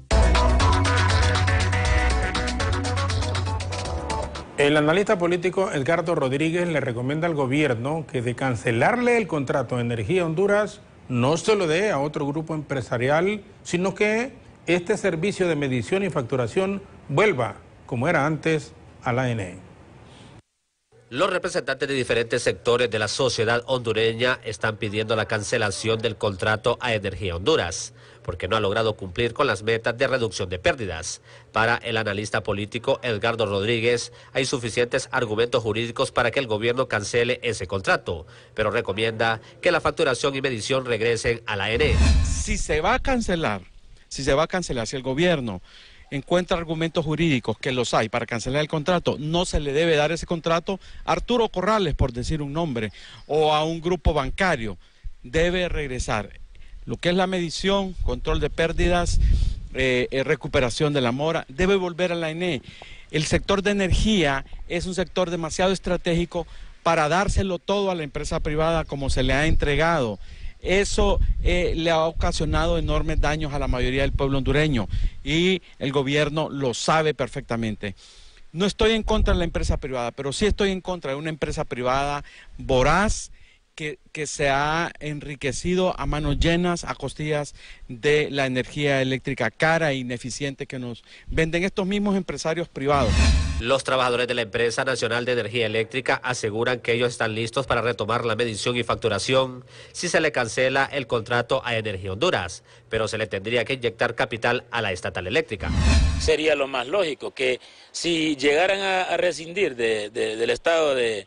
S1: El analista político Edgardo Rodríguez le recomienda al gobierno que de cancelarle el contrato de Energía Honduras no se lo dé a otro grupo empresarial, sino que este servicio de medición y facturación vuelva, como era antes, a la ANE.
S24: Los representantes de diferentes sectores de la sociedad hondureña están pidiendo la cancelación del contrato a Energía Honduras, porque no ha logrado cumplir con las metas de reducción de pérdidas. Para el analista político Edgardo Rodríguez, hay suficientes argumentos jurídicos para que el gobierno cancele ese contrato, pero recomienda que la facturación y medición regresen a la ANE.
S5: Si se va a cancelar, si el gobierno encuentra argumentos jurídicos, que los hay, para cancelar el contrato, no se le debe dar ese contrato a Arturo Corrales, por decir un nombre, o a un grupo bancario. Debe regresar. Lo que es la medición, control de pérdidas, recuperación de la mora, debe volver a la ANE. El sector de energía es un sector demasiado estratégico para dárselo todo a la empresa privada como se le ha entregado. Eso le ha ocasionado enormes daños a la mayoría del pueblo hondureño y el gobierno lo sabe perfectamente. No estoy en contra de la empresa privada, pero sí estoy en contra de una empresa privada voraz que se ha enriquecido a manos llenas, a costillas de la energía eléctrica cara e ineficiente que nos venden estos mismos empresarios privados.
S24: Los trabajadores de la Empresa Nacional de Energía Eléctrica aseguran que ellos están listos para retomar la medición y facturación si se le cancela el contrato a Energía Honduras, pero se le tendría que inyectar capital a la estatal eléctrica.
S6: Sería lo más lógico que si llegaran a rescindir del estado del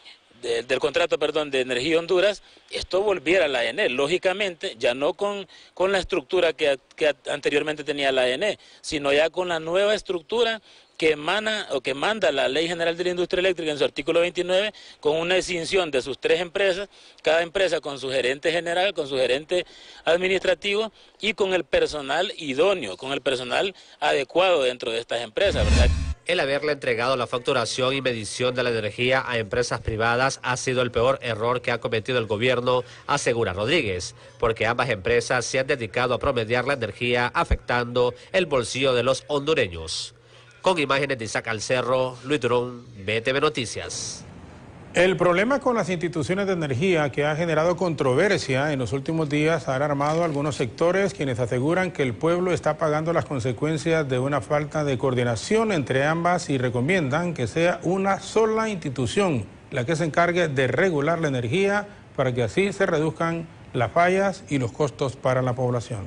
S6: contrato, de Energía Honduras, esto volviera a la ANE, lógicamente, ya no con la estructura que anteriormente tenía la ANE, sino ya con la nueva estructura que emana o que manda la Ley General de la Industria Eléctrica en su artículo 29, con una extinción de sus 3 empresas, cada empresa con su gerente general, con su gerente administrativo y con el personal idóneo, con el personal adecuado dentro de estas empresas, ¿verdad?
S24: El haberle entregado la facturación y medición de la energía a empresas privadas ha sido el peor error que ha cometido el gobierno, asegura Rodríguez, porque ambas empresas se han dedicado a promediar la energía afectando el bolsillo de los hondureños. Con imágenes de Isaac Alcerro, Luis Durón, BTV Noticias.
S1: El problema con las instituciones de energía que ha generado controversia en los últimos días ha alarmado a algunos sectores, quienes aseguran que el pueblo está pagando las consecuencias de una falta de coordinación entre ambas y recomiendan que sea una sola institución la que se encargue de regular la energía para que así se reduzcan las fallas y los costos para la población.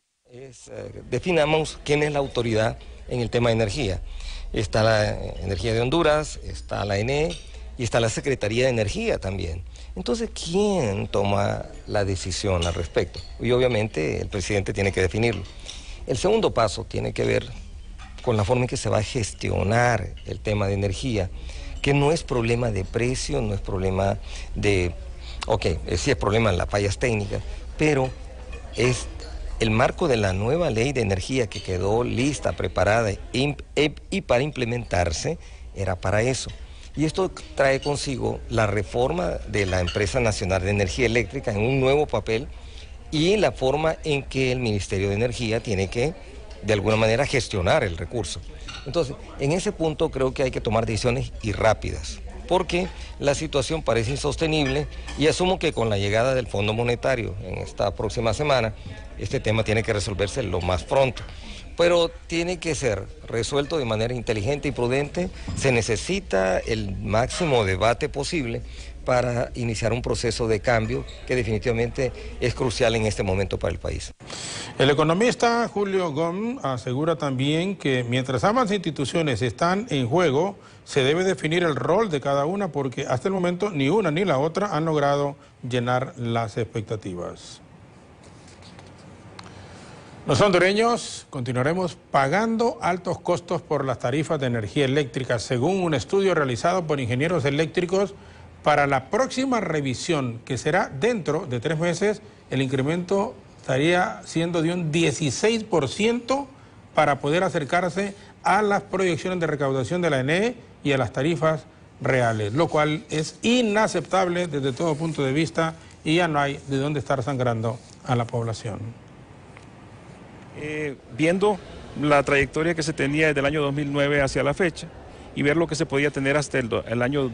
S7: Definamos quién es la autoridad en el tema de energía. Está la Energía de Honduras, está la ANE, y está la Secretaría de Energía también. Entonces, ¿quién toma la decisión al respecto? Y obviamente el presidente tiene que definirlo. El segundo paso tiene que ver con la forma en que se va a gestionar el tema de energía, que no es problema de precio, no es problema de... sí es problema en las fallas técnicas, pero es el marco de la nueva ley de energía que quedó lista, preparada y para implementarse, era para eso. Y esto trae consigo la reforma de la Empresa Nacional de Energía Eléctrica en un nuevo papel y la forma en que el Ministerio de Energía tiene que, de alguna manera, gestionar el recurso. Entonces, en ese punto creo que hay que tomar decisiones y rápidas, porque la situación parece insostenible y asumo que con la llegada del Fondo Monetario en esta próxima semana, este tema tiene que resolverse lo más pronto. Pero tiene que ser resuelto de manera inteligente y prudente. Se necesita el máximo debate posible para iniciar un proceso de cambio que definitivamente es crucial en este momento para el país.
S1: El economista Julio Gómez asegura también que mientras ambas instituciones están en juego, se debe definir el rol de cada una porque hasta el momento ni una ni la otra han logrado llenar las expectativas. Los hondureños continuaremos pagando altos costos por las tarifas de energía eléctrica, según un estudio realizado por ingenieros eléctricos. Para la próxima revisión, que será dentro de 3 meses, el incremento estaría siendo de un 16% para poder acercarse a las proyecciones de recaudación de la ENE y a las tarifas reales, lo cual es inaceptable desde todo punto de vista y ya no hay de dónde estar sangrando a la población.
S2: Viendo la trayectoria que se tenía desde el año 2009 hacia la fecha y ver lo que se podía tener hasta el año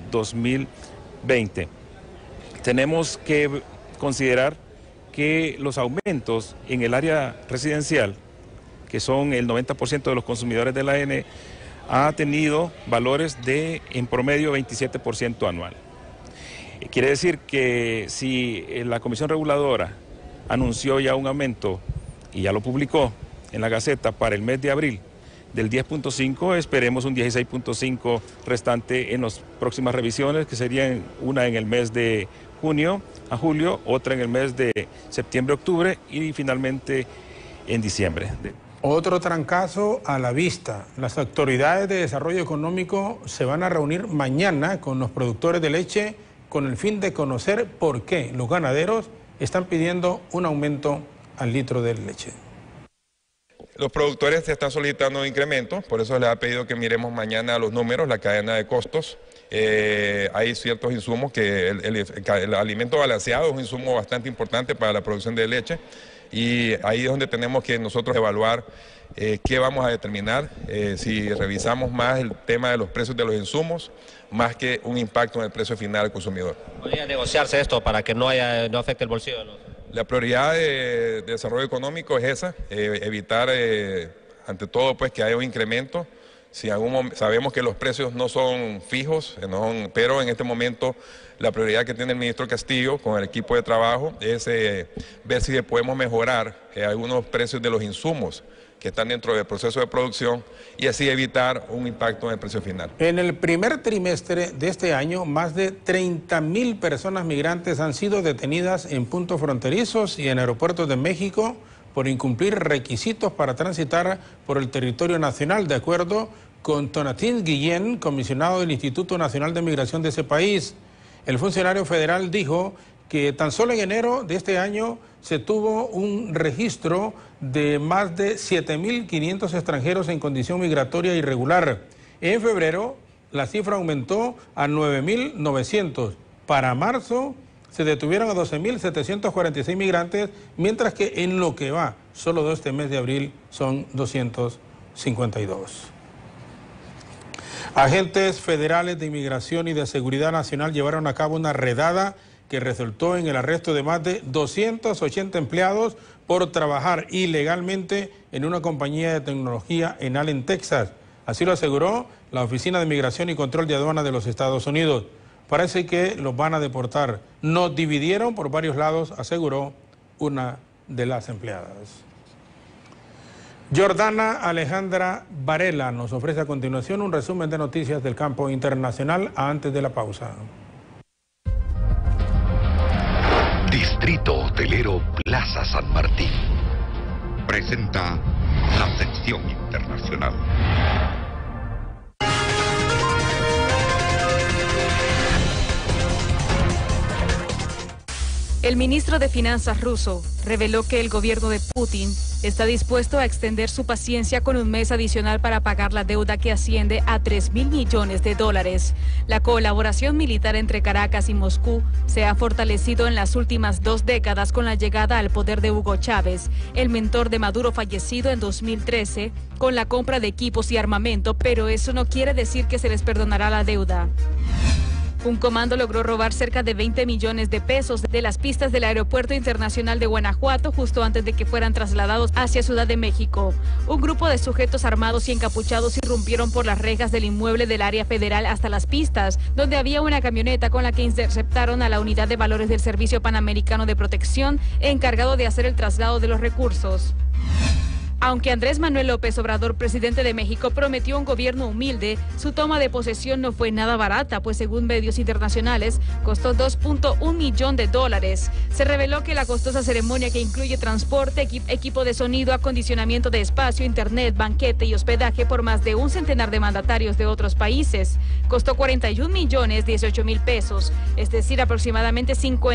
S2: 2020, tenemos que considerar que los aumentos en el área residencial, que son el 90% de los consumidores de la ENE, ha tenido valores de en promedio 27% anual. Quiere decir que si la Comisión Reguladora anunció ya un aumento y ya lo publicó en la Gaceta para el mes de abril del 10.5, esperemos un 16.5 restante en las próximas revisiones, que serían una en el mes de junio a julio, otra en el mes de septiembre-octubre y finalmente en diciembre.
S1: Otro trancazo a la vista. Las autoridades de desarrollo económico se van a reunir mañana con los productores de leche con el fin de conocer por qué los ganaderos están pidiendo un aumento al litro de leche.
S8: Los productores están solicitando un incremento, por eso les ha pedido que miremos mañana los números, la cadena de costos. Hay ciertos insumos que el alimento balanceado es un insumo bastante importante para la producción de leche y ahí es donde tenemos que nosotros evaluar qué vamos a determinar, si revisamos más el tema de los precios de los insumos, más que un impacto en el precio final al consumidor.
S24: ¿Podría negociarse esto para que no afecte el bolsillo de los...
S8: La prioridad de desarrollo económico es esa, evitar ante todo pues que haya un incremento. Si sabemos que los precios no son fijos, pero en este momento la prioridad que tiene el ministro Castillo con el equipo de trabajo es ver si podemos mejorar algunos precios de los insumos que están dentro del proceso de producción y así evitar un impacto en el precio final.
S1: En el primer trimestre de este año, más de 30.000 personas migrantes han sido detenidas en puntos fronterizos y en aeropuertos de México por incumplir requisitos para transitar por el territorio nacional, de acuerdo con Tonatín Guillén, comisionado del Instituto Nacional de Migración de ese país. El funcionario federal dijo que tan solo en enero de este año se tuvo un registro de más de 7.500 extranjeros en condición migratoria irregular. En febrero, la cifra aumentó a 9.900. Para marzo, se detuvieron a 12.746 migrantes, mientras que en lo que va solo de este mes de abril son 252. Agentes federales de inmigración y de seguridad nacional llevaron a cabo una redada que resultó en el arresto de más de 280 empleados por trabajar ilegalmente en una compañía de tecnología en Allen, Texas. Así lo aseguró la Oficina de Migración y Control de Aduanas de los Estados Unidos. Parece que los van a deportar. Nos dividieron por varios lados, aseguró una de las empleadas. Jordana Alejandra Varela nos ofrece a continuación un resumen de noticias del campo internacional antes de la pausa.
S4: Distrito Hotelero Plaza San Martín presenta la sección internacional.
S9: El ministro de Finanzas ruso reveló que el gobierno de Putin está dispuesto a extender su paciencia con un mes adicional para pagar la deuda que asciende a $3.000 millones. La colaboración militar entre Caracas y Moscú se ha fortalecido en las últimas 2 décadas con la llegada al poder de Hugo Chávez, el mentor de Maduro fallecido en 2013, con la compra de equipos y armamento, pero eso no quiere decir que se les perdonará la deuda. Un comando logró robar cerca de 20 millones de pesos de las pistas del Aeropuerto Internacional de Guanajuato justo antes de que fueran trasladados hacia Ciudad de México. Un grupo de sujetos armados y encapuchados irrumpieron por las rejas del inmueble del área federal hasta las pistas, donde había una camioneta con la que interceptaron a la unidad de valores del Servicio Panamericano de Protección, encargado de hacer el traslado de los recursos. Aunque Andrés Manuel López Obrador, presidente de México, prometió un gobierno humilde, su toma de posesión no fue nada barata, pues según medios internacionales, costó $2.1 millón. Se reveló que la costosa ceremonia, que incluye transporte, equipo de sonido, acondicionamiento de espacio, internet, banquete y hospedaje por más de un centenar de mandatarios de otros países, costó 41.018.000 pesos, es decir, aproximadamente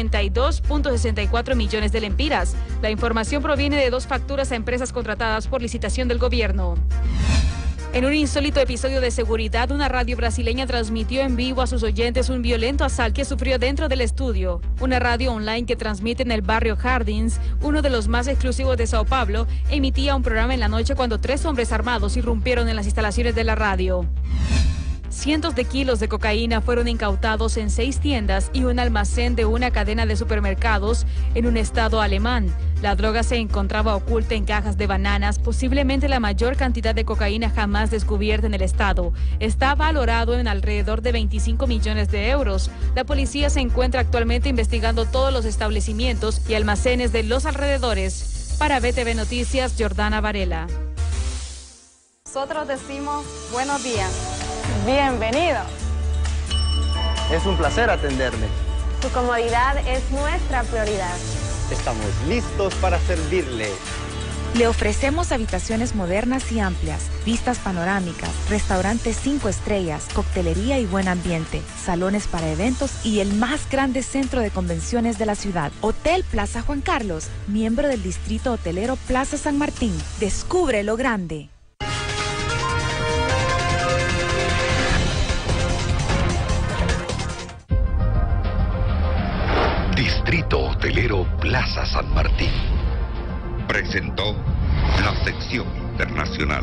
S9: 52.64 millones de lempiras. La información proviene de 2 facturas a empresas contratadas por licitación del gobierno. En un insólito episodio de seguridad, una radio brasileña transmitió en vivo a sus oyentes un violento asalto que sufrió dentro del estudio. Una radio online que transmite en el barrio Jardins, uno de los más exclusivos de Sao Paulo, emitía un programa en la noche cuando 3 hombres armados irrumpieron en las instalaciones de la radio. Cientos de kilos de cocaína fueron incautados en 6 tiendas y un almacén de una cadena de supermercados en un estado alemán. La droga se encontraba oculta en cajas de bananas, posiblemente la mayor cantidad de cocaína jamás descubierta en el estado. Está valorado en alrededor de 25 millones de euros. La policía se encuentra actualmente investigando todos los establecimientos y almacenes de los alrededores. Para BTV Noticias, Jordana Varela.
S10: Nosotros decimos buenos días. Bienvenido.
S11: Es un placer atenderle.
S10: Su comodidad es nuestra prioridad.
S11: Estamos listos para servirle.
S13: Le ofrecemos habitaciones modernas y amplias, vistas panorámicas, restaurantes 5 estrellas, coctelería y buen ambiente, salones para eventos y el más grande centro de convenciones de la ciudad. Hotel Plaza Juan Carlos, miembro del distrito hotelero Plaza San Martín. Descubre lo grande.
S4: Distrito Hotelero Plaza San Martín presentó la sección internacional.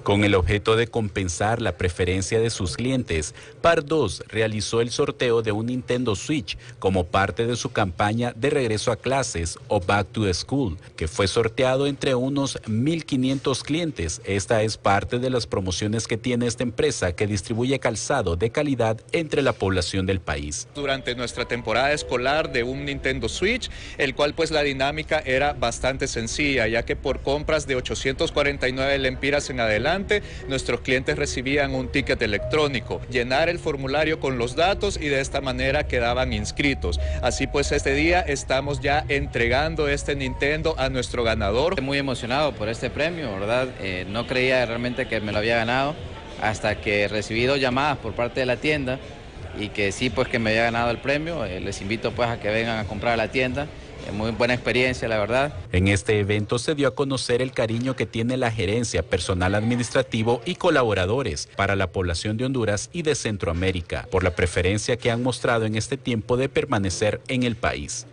S14: Con el objeto de compensar la preferencia de sus clientes, Par 2 realizó el sorteo de un Nintendo Switch como parte de su campaña de regreso a clases o Back to School, que fue sorteado entre unos 1.500 clientes. Esta es parte de las promociones que tiene esta empresa que distribuye calzado de calidad entre la población del país.
S15: Durante nuestra temporada escolar de un Nintendo Switch, el cual pues la dinámica era bastante sencilla, ya que por compras de 849 lempiras en adelante, nuestros clientes recibían un ticket electrónico, llenar el formulario con los datos y de esta manera quedaban inscritos. Así pues este día estamos ya entregando este Nintendo a nuestro ganador.
S16: Muy emocionado por este premio, ¿verdad? No creía realmente que me lo había ganado hasta que recibí 2 llamadas por parte de la tienda y que sí, pues que me había ganado el premio. Les invito pues a que vengan a comprar a la tienda. Muy buena experiencia, la verdad.
S14: En este evento se dio a conocer el cariño que tiene la gerencia, personal administrativo y colaboradores para la población de Honduras y de Centroamérica, por la preferencia que han mostrado en este tiempo de permanecer en el país.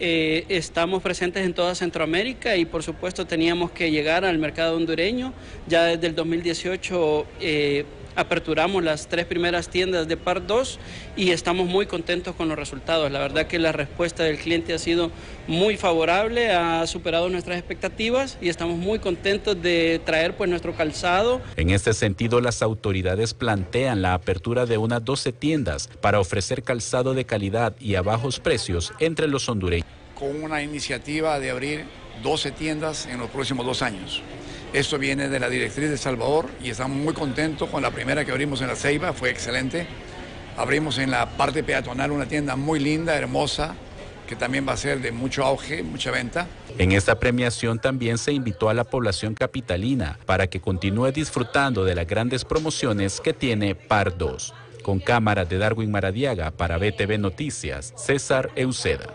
S17: Estamos presentes en toda Centroamérica y por supuesto teníamos que llegar al mercado hondureño. Ya desde el 2018 aperturamos las 3 primeras tiendas de Par 2 y estamos muy contentos con los resultados. La verdad que la respuesta del cliente ha sido muy favorable, ha superado nuestras expectativas y estamos muy contentos de traer pues nuestro calzado.
S14: En este sentido, las autoridades plantean la apertura de unas 12 tiendas para ofrecer calzado de calidad y a bajos precios entre los hondureños.
S18: Con una iniciativa de abrir 12 tiendas en los próximos 2 años. Esto viene de la directriz de Salvador y estamos muy contentos con la primera que abrimos en La Ceiba, fue excelente. Abrimos en la parte peatonal una tienda muy linda, hermosa, que también va a ser de mucho auge, mucha venta.
S14: En esta premiación también se invitó a la población capitalina para que continúe disfrutando de las grandes promociones que tiene Par 2. Con cámaras de Darwin Maradiaga para BTV Noticias, César Euseda.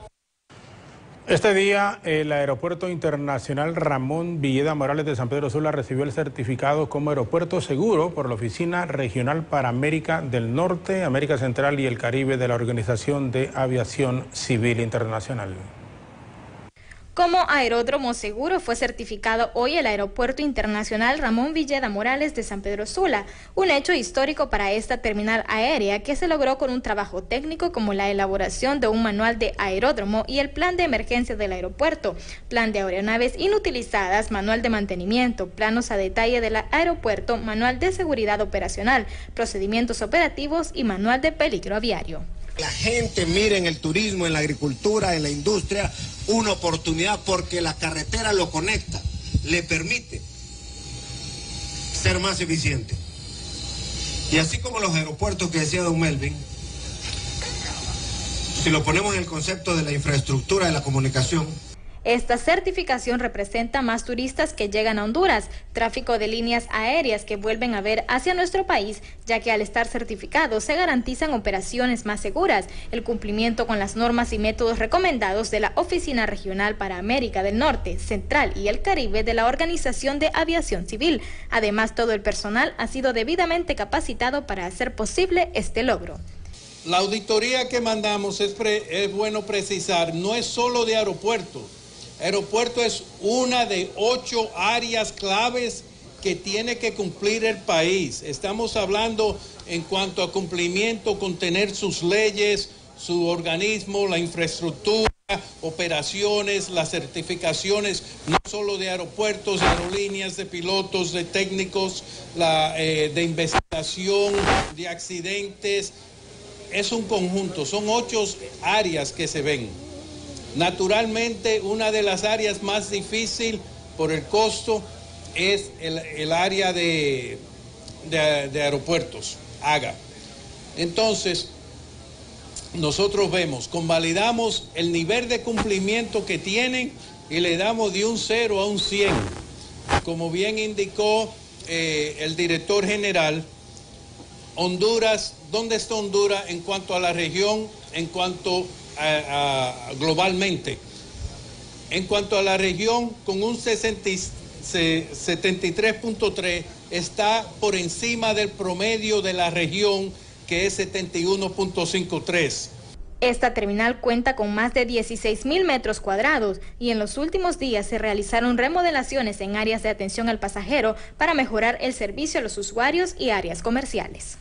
S1: Este día, el Aeropuerto Internacional Ramón Villeda Morales de San Pedro Sula recibió el certificado como aeropuerto seguro por la Oficina Regional para América del Norte, América Central y el Caribe de la Organización de Aviación Civil Internacional.
S19: Como aeródromo seguro fue certificado hoy el Aeropuerto Internacional Ramón Villeda Morales de San Pedro Sula, un hecho histórico para esta terminal aérea que se logró con un trabajo técnico como la elaboración de un manual de aeródromo y el plan de emergencia del aeropuerto, plan de aeronaves inutilizadas, manual de mantenimiento, planos a detalle del aeropuerto, manual de seguridad operacional, procedimientos operativos y manual de peligro aviario.
S20: La gente mira en el turismo, en la agricultura, en la industria, una oportunidad porque la carretera lo conecta, le permite ser más eficiente. Y así como los aeropuertos que decía don Melvin, si lo ponemos en el concepto de la infraestructura de la comunicación,
S19: esta certificación representa más turistas que llegan a Honduras, tráfico de líneas aéreas que vuelven a ver hacia nuestro país, ya que al estar certificados se garantizan operaciones más seguras, el cumplimiento con las normas y métodos recomendados de la Oficina Regional para América del Norte, Central y el Caribe de la Organización de Aviación Civil. Además, todo el personal ha sido debidamente capacitado para hacer posible este logro.
S28: La auditoría que mandamos, es bueno precisar, no es solo de aeropuertos. Aeropuerto es una de 8 áreas claves que tiene que cumplir el país. Estamos hablando en cuanto a cumplimiento con tener sus leyes, su organismo, la infraestructura, operaciones, las certificaciones, no solo de aeropuertos, de aerolíneas, de pilotos, de técnicos, de investigación, de accidentes. Es un conjunto, son 8 áreas que se ven. Naturalmente, una de las áreas más difíciles por el costo es el área de aeropuertos, AGA. Entonces, nosotros vemos, convalidamos el nivel de cumplimiento que tienen y le damos de un 0 a un 100. Como bien indicó el director general, Honduras, ¿dónde está Honduras en cuanto a la región, en cuanto globalmente? En cuanto a la región, con un 73.3 está por encima del promedio de la región, que es 71.53.
S19: Esta terminal cuenta con más de 16.000 metros cuadrados y en los últimos días se realizaron remodelaciones en áreas de atención al pasajero para mejorar el servicio a los usuarios y áreas comerciales.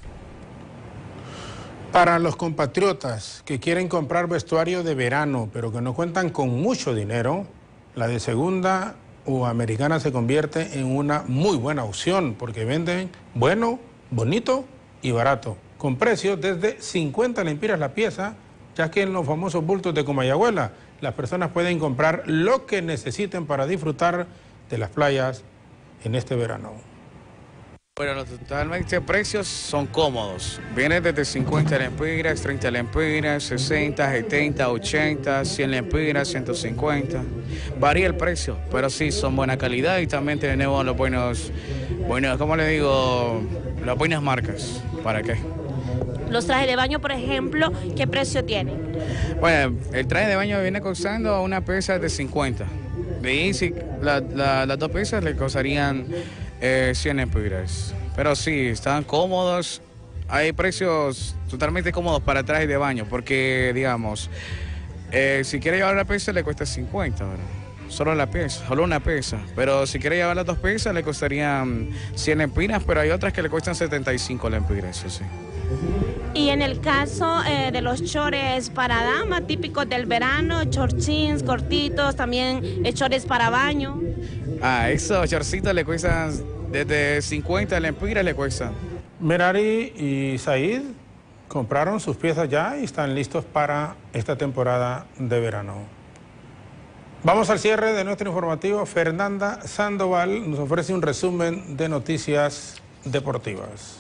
S1: Para los compatriotas que quieren comprar vestuario de verano, pero que no cuentan con mucho dinero, la de Segunda o Americana se convierte en una muy buena opción porque venden bueno, bonito y barato, con precios desde 50 lempiras la pieza, ya que en los famosos bultos de Comayagüela las personas pueden comprar lo que necesiten para disfrutar de las playas en este verano.
S3: Bueno, totalmente precios son cómodos. Vienen desde 50 lempiras, 30 lempiras, 60, 70, 80, 100 lempiras, 150. Varía el precio, pero sí son buena calidad y también tenemos los buenos, ¿cómo le digo? Las buenas marcas. ¿Para qué?
S12: Los trajes de baño, por ejemplo, ¿qué precio tienen?
S3: Bueno, el traje de baño viene costando una pieza de 50. De ahí, sí, las dos piezas le costarían 100 lempiras. Pero sí, están cómodos. Hay precios totalmente cómodos para trajes de baño, porque, digamos, si quiere llevar la pieza le cuesta 50, ¿verdad? Solo la pieza, solo una pieza. Pero si quiere llevar las dos piezas le costarían 100 lempiras, pero hay otras que le cuestan 75 lempiras, eso sí.
S12: Y en el caso de los chores para dama, típicos del verano, chorchins cortitos, también chores para baño.
S3: Esos chorcitos le cuestan desde 50 lempiras le cuestan.
S1: Merari y Said compraron sus piezas ya y están listos para esta temporada de verano. Vamos al cierre de nuestro informativo. Fernanda Sandoval nos ofrece un resumen de noticias deportivas.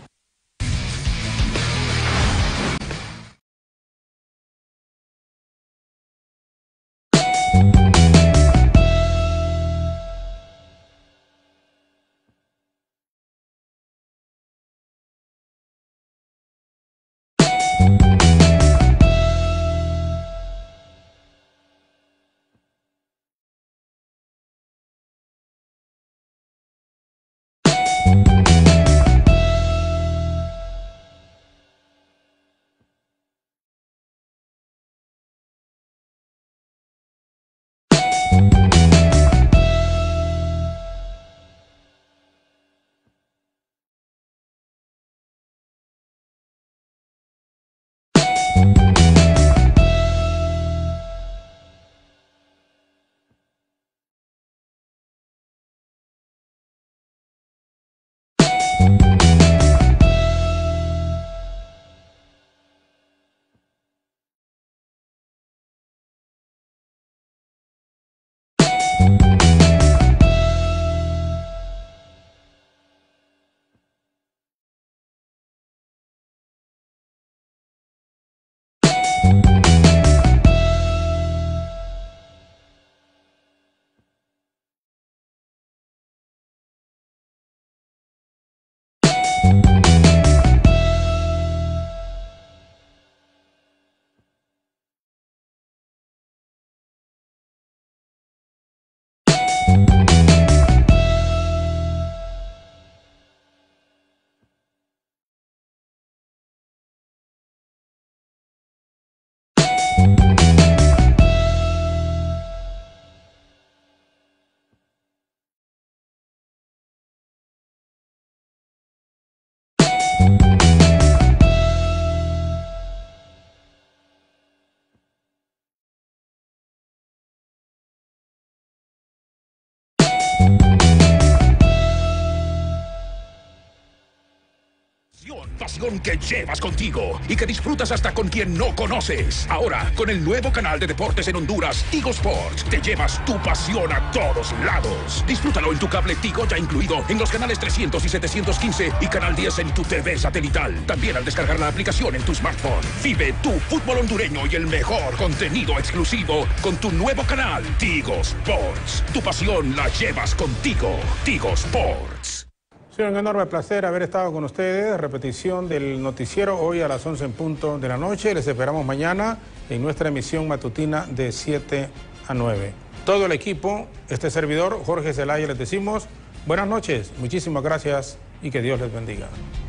S21: Pasión que llevas contigo y que disfrutas hasta con quien no conoces. Ahora, con el nuevo canal de deportes en Honduras, Tigo Sports, te llevas tu pasión a todos lados. Disfrútalo en tu cable Tigo ya incluido en los canales 300 y 715 y Canal 10 en tu TV satelital. También al descargar la aplicación en tu smartphone. Vive tu fútbol hondureño y el mejor contenido exclusivo con tu nuevo canal, Tigo Sports. Tu pasión la llevas contigo. Tigo Sports.
S1: Ha sido un enorme placer haber estado con ustedes. Repetición del noticiero hoy a las 11 en punto de la noche. Les esperamos mañana en nuestra emisión matutina de 7 a 9. Todo el equipo, este servidor, Jorge Zelaya, les decimos buenas noches, muchísimas gracias y que Dios les bendiga.